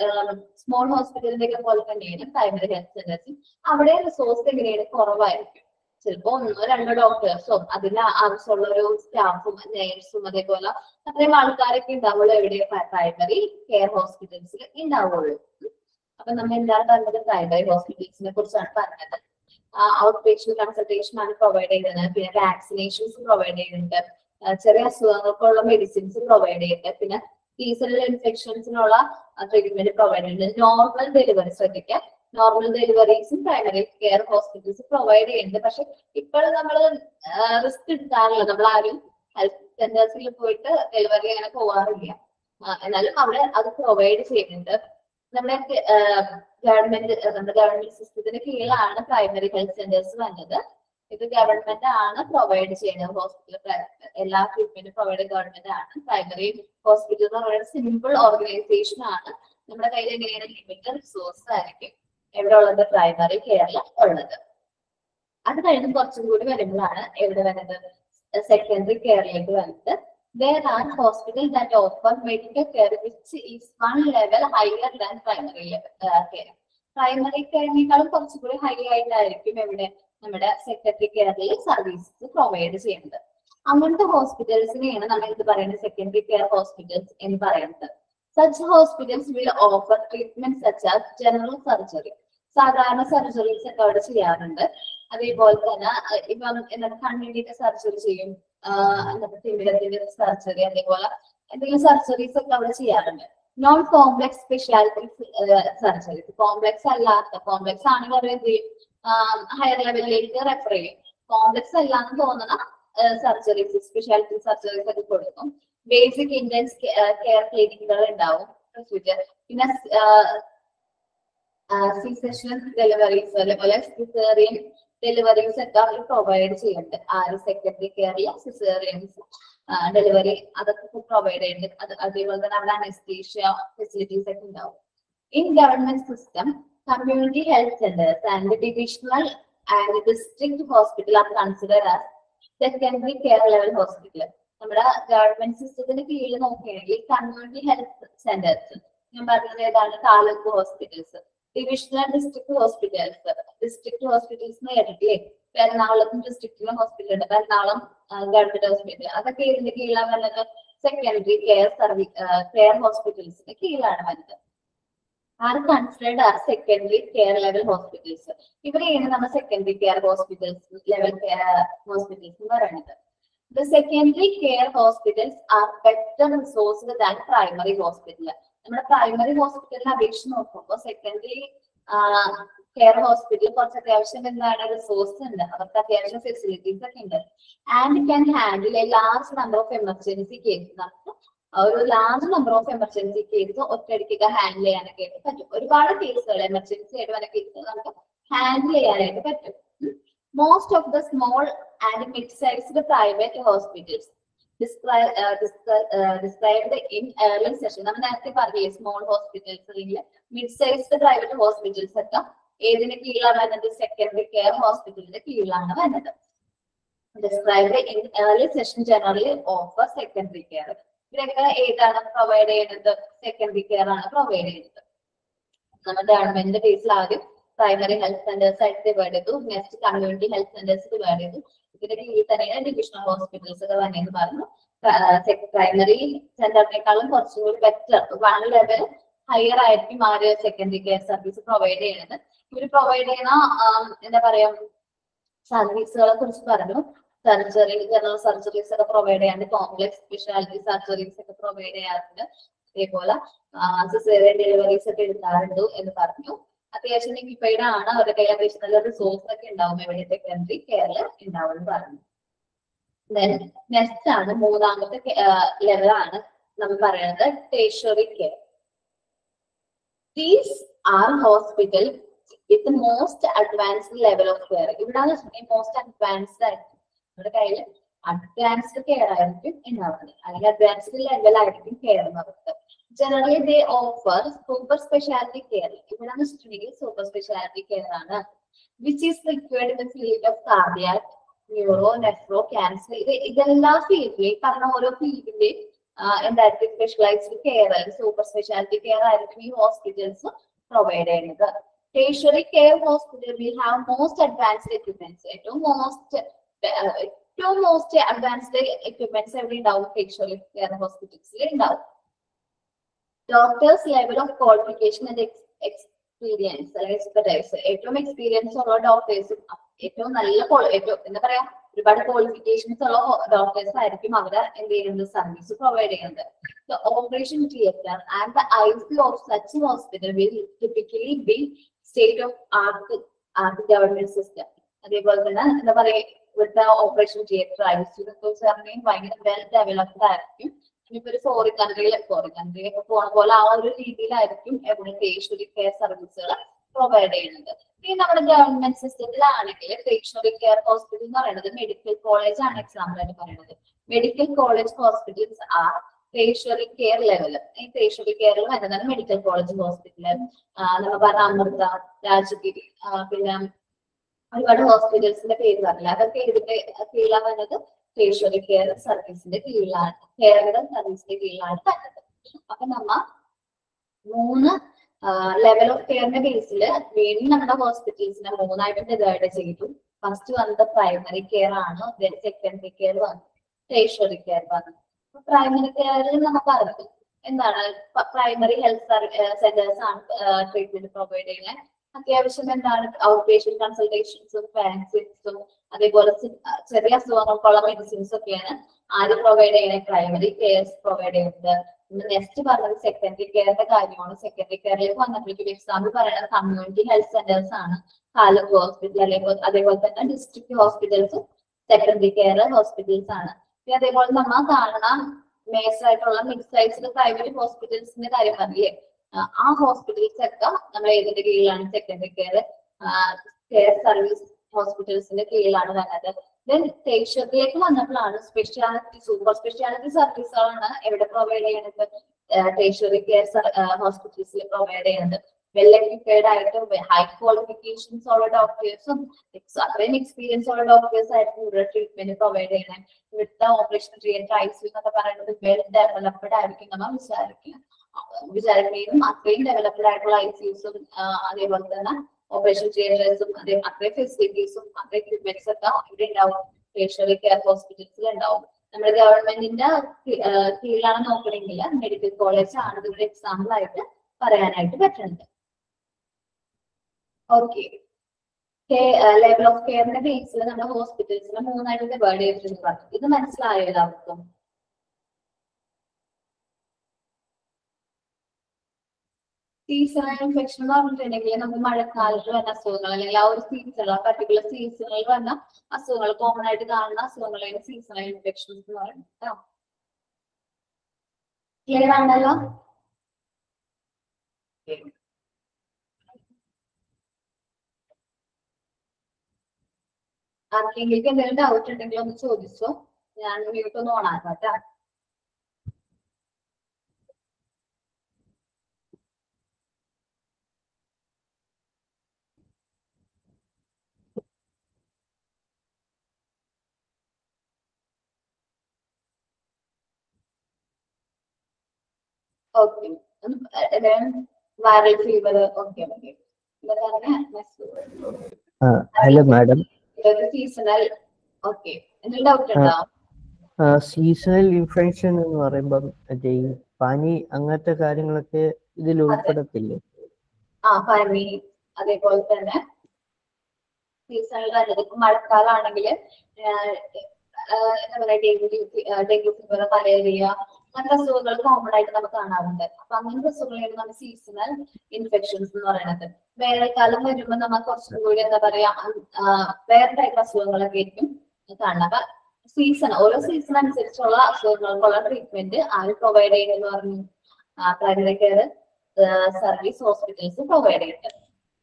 സ്മോൾ ഹോസ്പിറ്റലിന്റെ ഒക്കെ പോലെ തന്നെയാണ് പ്രൈമറി ഹെൽത്ത് സെന്റേഴ്സ്. അവിടെ റിസോഴ്സ് എങ്ങനെയാണ്? കുറവായിരിക്കും. ചിലപ്പോ ഒന്നോ രണ്ടോ ഡോക്ടേഴ്സോ അതിന് ആവശ്യമുള്ള ഒരു സ്റ്റാഫും നേഴ്സും അതേപോലെ അത്രയും ആൾക്കാരൊക്കെ ഉണ്ടാവുള്ളൂ എവിടെ? പ്രൈമറി കെയർ ഹോസ്പിറ്റൽസിൽ ഉണ്ടാവുള്ളൂ. അപ്പൊ നമ്മൾ എന്താണ് പറഞ്ഞത്? പ്രൈമറി ഹോസ്പിറ്റൽസിനെ കുറിച്ചാണ് പറഞ്ഞത്. ഔട്ട് പേഷ്യന്റ് കൺസൾട്ടേഷൻ ആണ് പ്രൊവൈഡ് ചെയ്യുന്നത്. പിന്നെ വാക്സിനേഷൻസ് പ്രൊവൈഡ് ചെയ്യുന്നുണ്ട്. ചെറിയ അസുഖങ്ങൾക്കുള്ള മെഡിസിൻസ് പ്രൊവൈഡ് ചെയ്യുന്നുണ്ട്. പിന്നെ സീസണൽ ഇൻഫെക്ഷൻസിനുള്ള ട്രീറ്റ്മെന്റ് പ്രൊവൈഡ് ചെയ്യുന്നുണ്ട്. നോർമൽ ഡെലിവറി ശ്രദ്ധിക്കുക, നോർമൽ ഡെലിവറീസും പ്രൈമറി കെയർ ഹോസ്പിറ്റൽസ് പ്രൊവൈഡ് ചെയ്യുന്നുണ്ട്. പക്ഷെ ഇപ്പോൾ നമ്മൾ റിസ്ക് എടുക്കാറില്ല. നമ്മൾ ആരും ഹെൽത്ത് സെന്റേഴ്സിൽ പോയിട്ട് ഡെലിവറി അങ്ങനെ പോവാറില്ല. എന്നാലും അവിടെ അത് പ്രൊവൈഡ് ചെയ്യുന്നുണ്ട്. നമ്മുടെ ഗവൺമെന്റ് നമ്മുടെ ഗവൺമെന്റ് സിസ്റ്റത്തിന് കീഴിലാണ് പ്രൈമറി ഹെൽത്ത് സെന്റേഴ്സ് വന്നത്. ഇത് ഗവൺമെന്റ് ആണ് പ്രൊവൈഡ് ചെയ്യുന്നത്. ഹോസ്പിറ്റൽ എല്ലാ ട്രീറ്റ്മെന്റും പ്രൊവൈഡ് ഗവൺമെന്റ് ആണ്. പ്രൈമറി ഹോസ്പിറ്റൽ എന്ന് പറയുന്നത് സിമ്പിൾ ഓർഗനൈസേഷൻ ആണ്. നമ്മുടെ കയ്യിൽ എങ്ങനെയാണ്? ലിമിറ്റഡ് റിസോഴ്സ് ആയിരിക്കും എവിടെ ഉള്ളത്? പ്രൈമറി കെയറിൽ ഉള്ളത്. അത് കഴിഞ്ഞ് കുറച്ചും കൂടി വരുമ്പോഴാണ് എവിടെ വരുന്നത്? സെക്കൻഡറി കെയറിലേക്ക് വരുന്നത്. There are hospitals that offer medical care which is one level higher than primary uh, care. Primary കെയറിനേക്കാളും കുറച്ചുകൂടി ഹൈ ആയിട്ടായിരിക്കും എവിടെ? നമ്മുടെ സെക്കൻഡറി കെയറിൽ സർവീസസ് പ്രൊവൈഡ് ചെയ്യുന്നത്. അങ്ങനത്തെ ഹോസ്പിറ്റൽസിനെയാണ് നമ്മൾ ഇത് പറയുന്നത് സെക്കൻഡറി കെയർ ഹോസ്പിറ്റൽസ് എന്ന് പറയുന്നത്. Such hospitals will offer treatment such as general surgery. സാധാരണ സർജറീസ് ഒക്കെ അവിടെ ചെയ്യാറുണ്ട്. അതേപോലെ തന്നെ ഇപ്പം എന്താണ് കണ്ണിന്റെ സർജറി ചെയ്യും, എന്നിട്ട് തിമിരത്തിന്റെ സർജറി, അതേപോലെ എന്തെങ്കിലും സർജറീസ് ഒക്കെ അവിടെ ചെയ്യാറുണ്ട്. Non complex speciality surgery. Complex അല്ലാത്ത, കോംപ്ലക്സ് ആണെങ്കിൽ അവർ എന്ത് ചെയ്യും? ഹയർ ലെവലിലേക്ക് റെഫർ ചെയ്യും. കോംപ്ലക്സ് അല്ലാന്ന് തോന്നുന്ന സർജറീസ്, സ്പെഷ്യാലിറ്റി സർജറീസ് ഒക്കെ കൊടുക്കും. ബേസിക് ഇന്റൻസ് കെയർ ക്ലിനിക്കുകൾ ഉണ്ടാവും. പ്രൊസീജിയർ. പിന്നെ സി സെഷൻ ഡെലിവറീസ് അതേപോലെ സിസേറിയൻ ഡെലിവറീസ് ഒക്കെ അവർ പ്രൊവൈഡ് ചെയ്യുന്നുണ്ട്. ആര് സെക്കൻഡറി കെയറിൽ സിസേറിയൻസ് ഡെലിവറി അതൊക്കെ പ്രൊവൈഡ് ചെയ്യുന്നുണ്ട്. അത് അതേപോലെ തന്നെ അവിടെ അനസ്തീഷ്യ ഫെസിലിറ്റീസ് ഒക്കെ ഉണ്ടാവും. In government system community health centers and the divisional and the district hospital are considered as secondary care level hospital. നമ്മുടെ ഗവൺമെന്റ് സിസ്റ്റത്തിന് കീഴിൽ നോക്കുകയാണെങ്കിൽ കമ്മ്യൂണിറ്റി ഹെൽത്ത് സെന്റേഴ്സ് ഞാൻ പറഞ്ഞത് ഏതാണ് taluk hospitals, divisional district hospitals. District hospitals കേട്ടിട്ടില്ലേ? എറണാകുളത്തും ഡിസ്ട്രിക്റ്റിലും ഹോസ്പിറ്റൽ ഉണ്ട്. എറണാകുളം ഗവൺമെന്റ് ഹോസ്പിറ്റൽ അതൊക്കെ ഇതിന്റെ കീഴിലാണ് വരുന്നത്. സെക്കൻഡറി കെയർ സർവീസ് കെയർ ഹോസ്പിറ്റൽസിന്റെ കീഴിലാണ് വരുന്നത്. are considered as secondary care level hospitals. ഇവരെയാണ് നമ്മൾ secondary care hospitals level care hospitals എന്ന് പറയുന്നത്. The secondary care hospitals are better resourced than primary hospital. നമ്മുടെ പ്രൈമറി ഹോസ്പിറ്റലിനെ അപേക്ഷിച്ച് നോക്കുമ്പോൾ സെക്കൻഡറി കെയർ ഹോസ്പിറ്റൽ കുറച്ച് അത്യാവശ്യം എന്താണ് റിസോഴ്സ് ഉണ്ട്, അവർക്ക് അത്യാവശ്യം ഫെസിലിറ്റീസ് ഒക്കെ ഉണ്ട്. And can handle a large number of emergency case. നമുക്ക് ഒരു large number of emergency case ഒറ്റയടിക്കൊക്കെ ഹാൻഡിൽ ചെയ്യാനൊക്കെ ആയിട്ട് പറ്റും. ഒരുപാട് കേസുകൾ എമർജൻസി ആയിട്ട് വന്ന കേസുകൾ നമുക്ക് ഹാൻഡിൽ ചെയ്യാനായിട്ട് പറ്റും. Most of the small and mid sized private hospitals described in early session. നമ്മൾ നേരത്തെ പറഞ്ഞില്ലേ സ്മോൾ ഹോസ്പിറ്റൽസ് അല്ലെങ്കിൽ മിഡ് സൈസ്ഡ് പ്രൈവറ്റ് ഹോസ്പിറ്റൽസ് ഒക്കെ ഏതിന്റെ കീഴിലാണ് വരുന്നത്? സെക്കൻഡറി കെയർ ഹോസ്പിറ്റലിന്റെ കീഴിലാണ് വരുന്നത്. Described in early session generally offer secondary care. ഇവരൊക്കെ ഏതാണ് പ്രൊവൈഡ് ചെയ്യുന്നത്? സെക്കൻഡറി കെയർ ആണ് പ്രൊവൈഡ് ചെയ്യുന്നത്. നമ്മൾ ഗവൺമെന്റ് ബേസിൽ ആദ്യം പ്രൈമറി ഹെൽത്ത് സെന്റേഴ്സ് ആയിട്ട് ഡിവൈഡ് ചെയ്തു, next community health centres divide ചെയ്തു. ഇതിന്റെ കീഴിൽ തന്നെയാണ് ഡിവിഷണൽ ഹോസ്പിറ്റൽസ് ഒക്കെ വന്നതെന്ന് പറഞ്ഞു. പ്രൈമറി സെന്ററിനേക്കാളും കുറച്ചും കൂടി ബെറ്റർ വൺ ലെവൽ ഹയർ ആയിരിക്കും ആര് സെക്കൻഡറി കെയർ സർവീസ് പ്രൊവൈഡ് ചെയ്യുന്നത്. ഇവർ പ്രൊവൈഡ് ചെയ്യുന്ന എന്താ പറയാ സർവീസുകളെ കുറിച്ച് പറഞ്ഞു. സർജറി, ജനറൽ സർജറീസ് ഒക്കെ പ്രൊവൈഡ് ചെയ്യാറുണ്ട്. കോംപ്ലക്സ് സ്പെഷ്യാലിറ്റി സർജറീസ് ഒക്കെ പ്രൊവൈഡ് ചെയ്യാറുണ്ട്. അതേപോലെ സിസേറിയൻ ഡെലിവറീസ് ഒക്കെ എടുക്കാറുണ്ട് എന്ന് പറഞ്ഞു. അത്യാവശ്യം ലിക്വിഫൈഡ് ആണ്, അവരുടെ കയ്യിൽ അത്യാവശ്യം നല്ല റിസോഴ്സ് ഒക്കെ ഉണ്ടാവും എവിടെ സെക്കൻഡറി കെയറിൽ ഉണ്ടാവും എന്ന് പറഞ്ഞു. നെക്സ്റ്റ് ആണ് മൂന്നാമത്തെ ലെവലാണ് നമ്മൾ പറയുന്നത് tertiary care. These are hospital with most advanced level of care. ഇവിടെയാണ് മോസ്റ്റ് അഡ്വാൻസ്ഡ് ആയിരിക്കും നമ്മുടെ കയ്യിൽ അഡ്വാൻസ്ഡ് കെയർ ആയിരിക്കും ഉണ്ടാവുന്നത്, അല്ലെങ്കിൽ അഡ്വാൻസ്ഡ് ലെവൽ ആയിരിക്കും കെയർ എന്നുള്ളത്. Generally they offer super speciality care. ഇവിടെ വെച്ചിട്ടുണ്ടെങ്കിൽ സൂപ്പർ സ്പെഷ്യാലിറ്റി കെയർ ആണ്. Which is required in the field of cardiac, neuro, nephro, cancer. ഇത് ഇതെല്ലാ ഫീൽഡിലെയും പറഞ്ഞ ഓരോ ഫീൽഡിന്റെയും എന്തായിരിക്കും സ്പെഷ്യലൈസ്ഡ് കെയർ അല്ലെങ്കിൽ സൂപ്പർ സ്പെഷ്യാലിറ്റി കെയർ ആയിരിക്കും ഈ ഹോസ്പിറ്റൽസ് പ്രൊവൈഡ് ചെയ്യുന്നത്. Tertiary care hospital will have most advanced equipments. ഏറ്റവും മോസ്റ്റ് ഏറ്റവും മോസ്റ്റ് അഡ്വാൻസ്ഡ് എക്യുപ്മെന്റ്സ് എവിടെ ഉണ്ടാവും? ടേർഷ്യറി കെയർ ഹോസ്പിറ്റൽസിൽ ഉണ്ടാവും. Doctors level of qualification and experience അല്ലെങ്കിൽ എക്സ്പെർട്ടൈസ്. ഏറ്റവും എക്സ്പീരിയൻസ് ഉള്ള ഡോക്ടേഴ്സും ഏറ്റവും നല്ല ഏറ്റവും എന്താ പറയാ ഒരുപാട് ക്വാളിഫിക്കേഷൻസ് ഉള്ള ഡോക്ടേഴ്സ് ആയിരിക്കും അവര് എന്ത് ചെയ്യുന്നത്? സർവീസ് പ്രൊവൈഡ് ചെയ്യുന്നത്. The operation theatre and the I C U of such a hospital will typically be state of art art government system. അതേപോലെ തന്നെ എന്താ പറയാ ഇവിടുത്തെ operation theatre I C U ഒക്കെ ഭയങ്കര വെൽ ഡെവലപ്ഡ് ആയിരിക്കും. ഇനിയിപ്പോ ഒരു ഫോറിൻ കൺട്രിയിലെ ഫോറിൻ കൺട്രിയിലൊക്കെ പോണ പോലെ ആ ഒരു രീതിയിലായിരിക്കും എവിടെ ടേർഷ്യറി കെയർ സർവീസുകൾ പ്രൊവൈഡ് ചെയ്യുന്നത്. ഈ നമ്മുടെ ഗവൺമെന്റ് സിസ്റ്റത്തിലാണെങ്കിൽ ടേർഷ്യറി കെയർ ഹോസ്പിറ്റൽ എന്ന് പറയുന്നത് മെഡിക്കൽ കോളേജ് ആണ് എക്സാമ്പിൾ ആയിട്ട് പറയുന്നത്. മെഡിക്കൽ കോളേജ് ഹോസ്പിറ്റൽസ് ആ ടേർഷ്യറി കെയർ ലെവൽ. ഈ ടേർഷ്യറി കെയറിൽ വരുന്നതാണ് മെഡിക്കൽ കോളേജ് ഹോസ്പിറ്റൽ. നമ്മൾ പറഞ്ഞ അമൃത, രാജഗിരി, പിന്നെ ഒരുപാട് ഹോസ്പിറ്റൽസിന്റെ പേര് പറഞ്ഞില്ല. അതൊക്കെ ഇതിന്റെ കീഴിലാണ് വരുന്നത്. ടേർഷ്യറി കെയർ സർവീസിന്റെ കീഴിലാണ് കെയർ സർവീസിന്റെ കീഴിലാണ് വരുന്നത്. അപ്പൊ നമ്മ മൂന്ന് ലെവൽ ഓഫ് കെയറിന്റെ ബേസിൽ വീണ്ടും നമ്മുടെ ഹോസ്പിറ്റൽസിനെ മൂന്നായിട്ട് ഡിവൈഡ് ചെയ്തു. ഫസ്റ്റ് വന്നത് പ്രൈമറി കെയർ ആണ്, സെക്കൻഡറി കെയർ വന്നു, ടേർഷ്യറി കെയർ വന്നു. പ്രൈമറി കെയറിൽ നമ്മൾ പറഞ്ഞു എന്താണ്? പ്രൈമറി ഹെൽത്ത് സെന്റേഴ്സ് ആണ് ട്രീറ്റ്മെന്റ് പ്രൊവൈഡ് ചെയ്യുന്നത്. അത്യാവശ്യം എന്താണ് ഔട്ട് പേഷ്യന്റ് കൺസൾട്ടേഷൻസും വാക്സിൻസും അതേപോലെ ചെറിയ അസുഖങ്ങൾക്കുള്ള മെഡിസിൻസ് ഒക്കെയാണ് ആര് പ്രൊവൈഡ് ചെയ്യുന്നത്? പ്രൈമറി കെയർസ് പ്രൊവൈഡ് ചെയ്യുന്നത്. നെക്സ്റ്റ് പറഞ്ഞത് സെക്കൻഡറി കെയറിന്റെ കാര്യമാണ്. സെക്കൻഡറി കെയറിലേക്ക് വന്നപ്പോഴേക്കും എക്സാമ്പിൾ പറയുന്നത് കമ്മ്യൂണിറ്റി ഹെൽത്ത് സെന്റേഴ്സ് ആണ്. താലൂക്ക് ഹോസ്പിറ്റൽ അതേപോലെ അതേപോലെ തന്നെ ഡിസ്ട്രിക്ട് ഹോസ്പിറ്റൽസും സെക്കൻഡറി കെയർ ഹോസ്പിറ്റൽസ് ആണ്. പിന്നെ അതേപോലെ നമ്മൾ കാണുന്ന മേജർ ആയിട്ടുള്ള മിഡ് സൈസ്ഡ് പ്രൈവറ്റ് ഹോസ്പിറ്റൽസിന്റെ കാര്യം പറഞ്ഞില്ലേ, ആ ഹോസ്പിറ്റൽസ് ഒക്കെ നമ്മൾ ഏതിന്റെ കീഴിലാണ്? സെക്കൻഡറി കെയർ കെയർ സർവീസ് ഹോസ്പിറ്റൽസിന്റെ കീഴിലാണ് വരുന്നത്. ദെൻ ടേഷ്യറിലേക്ക് വന്നപ്പോഴാണ് സ്പെഷ്യാലിറ്റി സൂപ്പർ സ്പെഷ്യാലിറ്റി സർവീസുകളാണ് എവിടെ പ്രൊവൈഡ് ചെയ്യുന്നത്? ടേഷ്യറി കെയർ ഹോസ്പിറ്റൽസിൽ പ്രൊവൈഡ് ചെയ്യുന്നത്. വെൽ എക്യുപ്പേർഡ് ആയിട്ട് ഹൈ ക്വാളിഫിക്കേഷൻസ് ഉള്ള ഡോക്ടേഴ്സും അത്രയും എക്സ്പീരിയൻസ് ഉള്ള ഡോക്ടേഴ്സ് ആയിരിക്കും ഇവിടെ ട്രീറ്റ്മെന്റ് പ്രൊവൈഡ് ചെയ്യണേ. ഇവിടുത്തെ ഓപ്പറേഷൻ തിയേറ്റർ ഐ സി എന്നൊക്കെ പറയുന്നത് വെൽ ഡെവലപ്ഡ് ആയിരിക്കും നമ്മൾ വിചാരിക്കുക വിചാരിക്കുകയും അത്രയും ഡെവലപ്ഡ് ആയിട്ടുള്ള ഐ സിയുസും അതേപോലെ തന്നെ ഓപ്പറേഷൻ തിയേറ്റേഴ്സും അതേ അത്രയും ഫെസിലിറ്റീസും അത്രയും എക്യുപ്മെന്റ്സ് ഒക്കെ ഇവിടെ ഉണ്ടാവും. ടേഷ്യറി കെയർ ഹോസ്പിറ്റൽസിൽ ഉണ്ടാവും. നമ്മുടെ ഗവൺമെന്റിന്റെ കീഴിലാണ് നോക്കണമെങ്കിൽ മെഡിക്കൽ കോളേജ് ആണ് ഇവിടെ എക്സാമ്പിൾ ആയിട്ട് പറയാനായിട്ട് പറ്റുന്നുണ്ട്. ഓക്കെ, ലെവൽ ഓഫ് കെയറിന്റെ ബേസിൽ നമ്മുടെ ഹോസ്പിറ്റൽസിനെ മൂന്നായിട്ട് ഡിവൈഡ് ചെയ്തിട്ടുണ്ട്. ഇത് മനസ്സിലായോ എല്ലാവർക്കും? സീസണൽ ഇൻഫെക്ഷൻ എന്ന് പറഞ്ഞിട്ടുണ്ടെങ്കിൽ നമുക്ക് മഴക്കാലത്ത് വരുന്ന അസുഖങ്ങൾ അല്ലെങ്കിൽ ആ ഒരു സീസൺ ആ പർട്ടിക്കുലർ സീസണിൽ വരുന്ന അസുഖങ്ങൾ കോമൺ ആയിട്ട് കാണുന്ന അസുഖങ്ങളാണ് സീസണൽ ഇൻഫെക്ഷൻസ് എന്ന് പറയുന്നത്. ക്ലിയർ ആണല്ലോ? ആർക്കെങ്കിലും എന്തെങ്കിലും ഡൗട്ട് ഉണ്ടെങ്കിൽ ഒന്ന് ചോദിച്ചോ. ഞാൻ മ്യൂട്ട് ഒന്ന് ഓൺ ആക്കാം കേട്ടോ. Okay, viral fever okay okay hello madam. Seasonal okay, എന്തെങ്കിലും ഡൗട്ട് ഉണ്ടോ? സീസണൽ ഇൻഫെക്ഷൻ എന്ന് പറയുമ്പോൾ മറ്റേ ഈ പനി അങ്ങനത്തെ കാര്യങ്ങളൊക്കെ ഇതിൽ ഉൾപ്പെടത്തില്ലേ? ആ, പനി അതേപോലെ തന്നെ സീസണൽ വരുന്നത് ഇപ്പൊ മഴക്കാലാണെങ്കിൽ എന്താ പറയാ ഡെങ്കു ഡെങ്കു ഫീവർ മലേറിയ അങ്ങനത്തെ അസുഖങ്ങൾ കോമൺ ആയിട്ട് നമുക്ക് കാണാറുണ്ട്. അപ്പൊ അങ്ങനത്തെ അസുഖങ്ങളാണ് നമ്മൾ സീസണൽ ഇൻഫെക്ഷൻസ് എന്ന് പറയുന്നത്. വേനൽക്കാലം വരുമ്പോൾ നമുക്ക് കുറച്ചും കൂടി എന്താ പറയാ വേറെ ടൈപ്പ് അസുഖങ്ങളൊക്കെ ആയിരിക്കും കാണുന്നത്. അപ്പൊ സീസൺ ഓരോ സീസൺ അനുസരിച്ചുള്ള അസുഖങ്ങൾക്കുള്ള ട്രീറ്റ്മെന്റ് ആര് പ്രൊവൈഡ് ചെയ്യുന്നത് പറഞ്ഞു? Primary care service hospitals provide ചെയ്യുന്നുണ്ട്.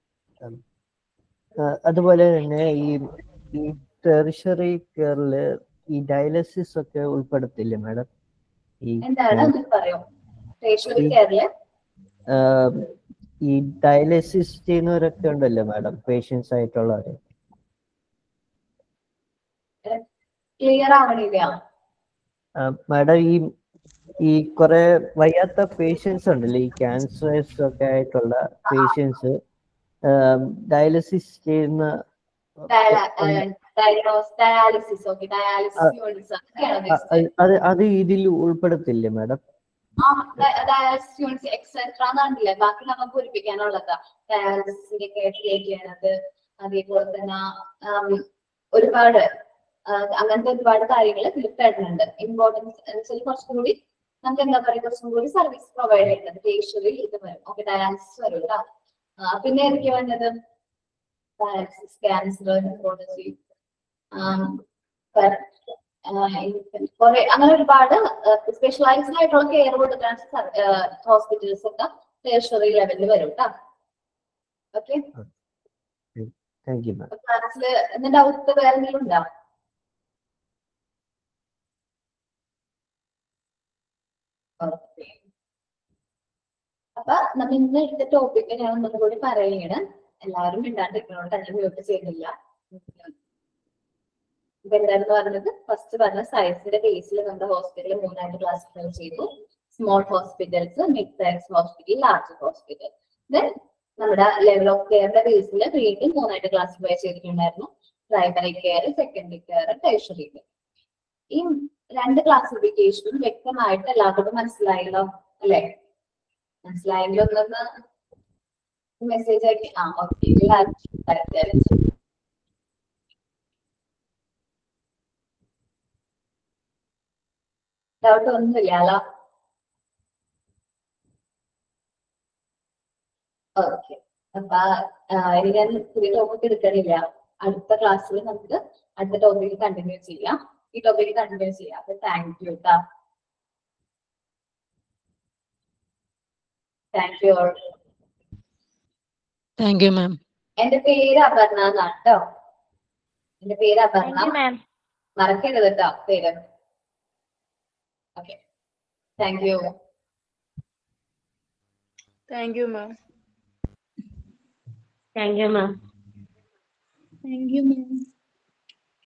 അതുപോലെ തന്നെ ഈ ഈ ടെറിഷറി കെയറില് ഈ ഡയാലിസിസ് ഒക്കെ ഉൾപ്പെടുത്തില്ലേ മാഡം? എന്താണ് പറയോ ടെറിഷറി കെയറില് ഈ ഡയാലിസിസ് ചെയ്യുന്നവരൊക്കെ ഉണ്ടല്ലോ മാഡം, പേഷ്യൻസ് ആയിട്ടുള്ളവര്. ക്ലിയർ ആവണില്ല മാഡം. ഈ ഈ കുറെ വയ്യാത്ത പേഷ്യൻസ് ഉണ്ടല്ലോ, ഈ ക്യാൻസേഴ്സ് ഒക്കെ ആയിട്ടുള്ള പേഷ്യൻസ് ഡയാലിസിസ് ചെയ്യുന്ന അത് അത് ഇതിൽ ഉൾപ്പെടുത്തില്ലേ മാഡം? ഡയാലിസിസ് യൂണിറ്റ്സ് എക്സെട്ര എന്നാണല്ലേ ബാക്കി നമുക്ക് പൂരിപ്പിക്കാനുള്ളത്. ഡയാലിസിസിന്റെ ക്രിയേറ്റ് ചെയ്യണത് അതേപോലെ തന്നെ ഒരുപാട് അങ്ങനത്തെ ഒരുപാട് കാര്യങ്ങൾ തിരുത്തേണ്ടതുണ്ട്. ഇമ്പോർട്ടൻസ് കുറച്ചും കൂടി നമുക്ക് എന്താ പറയുക കുറച്ചും കൂടി സർവീസ് പ്രൊവൈഡ് ചെയ്യുന്നത് ടേഷ്യറി ഇത് വരും. ഓക്കെ, ഡയാലിസിസ് വരും കേട്ടോ. പിന്നെ എനിക്ക് വന്നത് ഡയാലിസിസ്, ക്യാൻസർ, നെഫ്രോളജി, കുറെ അങ്ങനെ ഒരുപാട് സ്പെഷ്യലൈസ്ഡ് ആയിട്ടുള്ള കെയർ കൊടുക്കാൻ ഹോസ്പിറ്റൽസ് ഒക്കെ ടേഷ്യറി ലെവലിൽ വരും കേട്ടോ. ഓക്കെ, ക്ലാസ്സിൽ എന്തെങ്കിലും ഡൗട്ട് വേറെ എന്തെങ്കിലും ഉണ്ടോ? അപ്പൊ നമ്മൾ ഇന്ന് എടുത്ത ടോപ്പിക്ക് ഞാൻ ഒന്നും കൂടി പറയുകയാണ്. എല്ലാവരും മിണ്ടാണ്ടിരിക്കണോണ്ട് തന്നെ മ്യൂട്ട് ചെയ്യുന്നില്ല. ഇപ്പൊ എന്താണെന്ന് പറഞ്ഞത് ഫസ്റ്റ് പറഞ്ഞ സയൻസിന്റെ ബേസിൽ നമ്മുടെ ഹോസ്പിറ്റലിൽ മൂന്നായിട്ട് ക്ലാസിഫൈ ചെയ്തു. Small hospitals, mid size hospital, large hospital. Then നമ്മുടെ ലെവൽ ഓഫ് കെയറിന്റെ ബേസിൽ വീണ്ടും മൂന്നായിട്ട് ക്ലാസിഫൈ ചെയ്തിട്ടുണ്ടായിരുന്നു. Primary care, secondary care, tertiary care. ഈ രണ്ട് ക്ലാസിഫിക്കേഷനും വ്യക്തമായിട്ട് എല്ലാവർക്കും മനസ്സിലായല്ലോ അല്ലെ? മനസ്സിലായെങ്കിൽ ഒന്നൊന്ന് മെസ്സേജ് ആക്കി ആ ഓക്കെ ഡൗട്ട് ഒന്നുമില്ലല്ലോ? ഓക്കെ, അപ്പൊ ഇനി ഞാൻ പുതിയ ടോപ്പിക് എടുക്കണില്ല. അടുത്ത ക്ലാസ്സിൽ നമുക്ക് അടുത്ത ടോപ്പിക് കണ്ടിന്യൂ ചെയ്യാം. ഈ ടോപ്പിക് കണ്ടിന്യൂ ചെയ്യാം. അപ്പൊ താങ്ക് യു കേട്ടോ. Thank you all. Thank you ma'am. എന്റെ പേര് അപർണ എന്നാണ് കേട്ടോ. എന്റെ പേര് അപർണ, മറക്കരുത് കേട്ടോ പേര്. Okay, thank you. Thank you ma'am. Thank you ma'am. Thank you ma'am.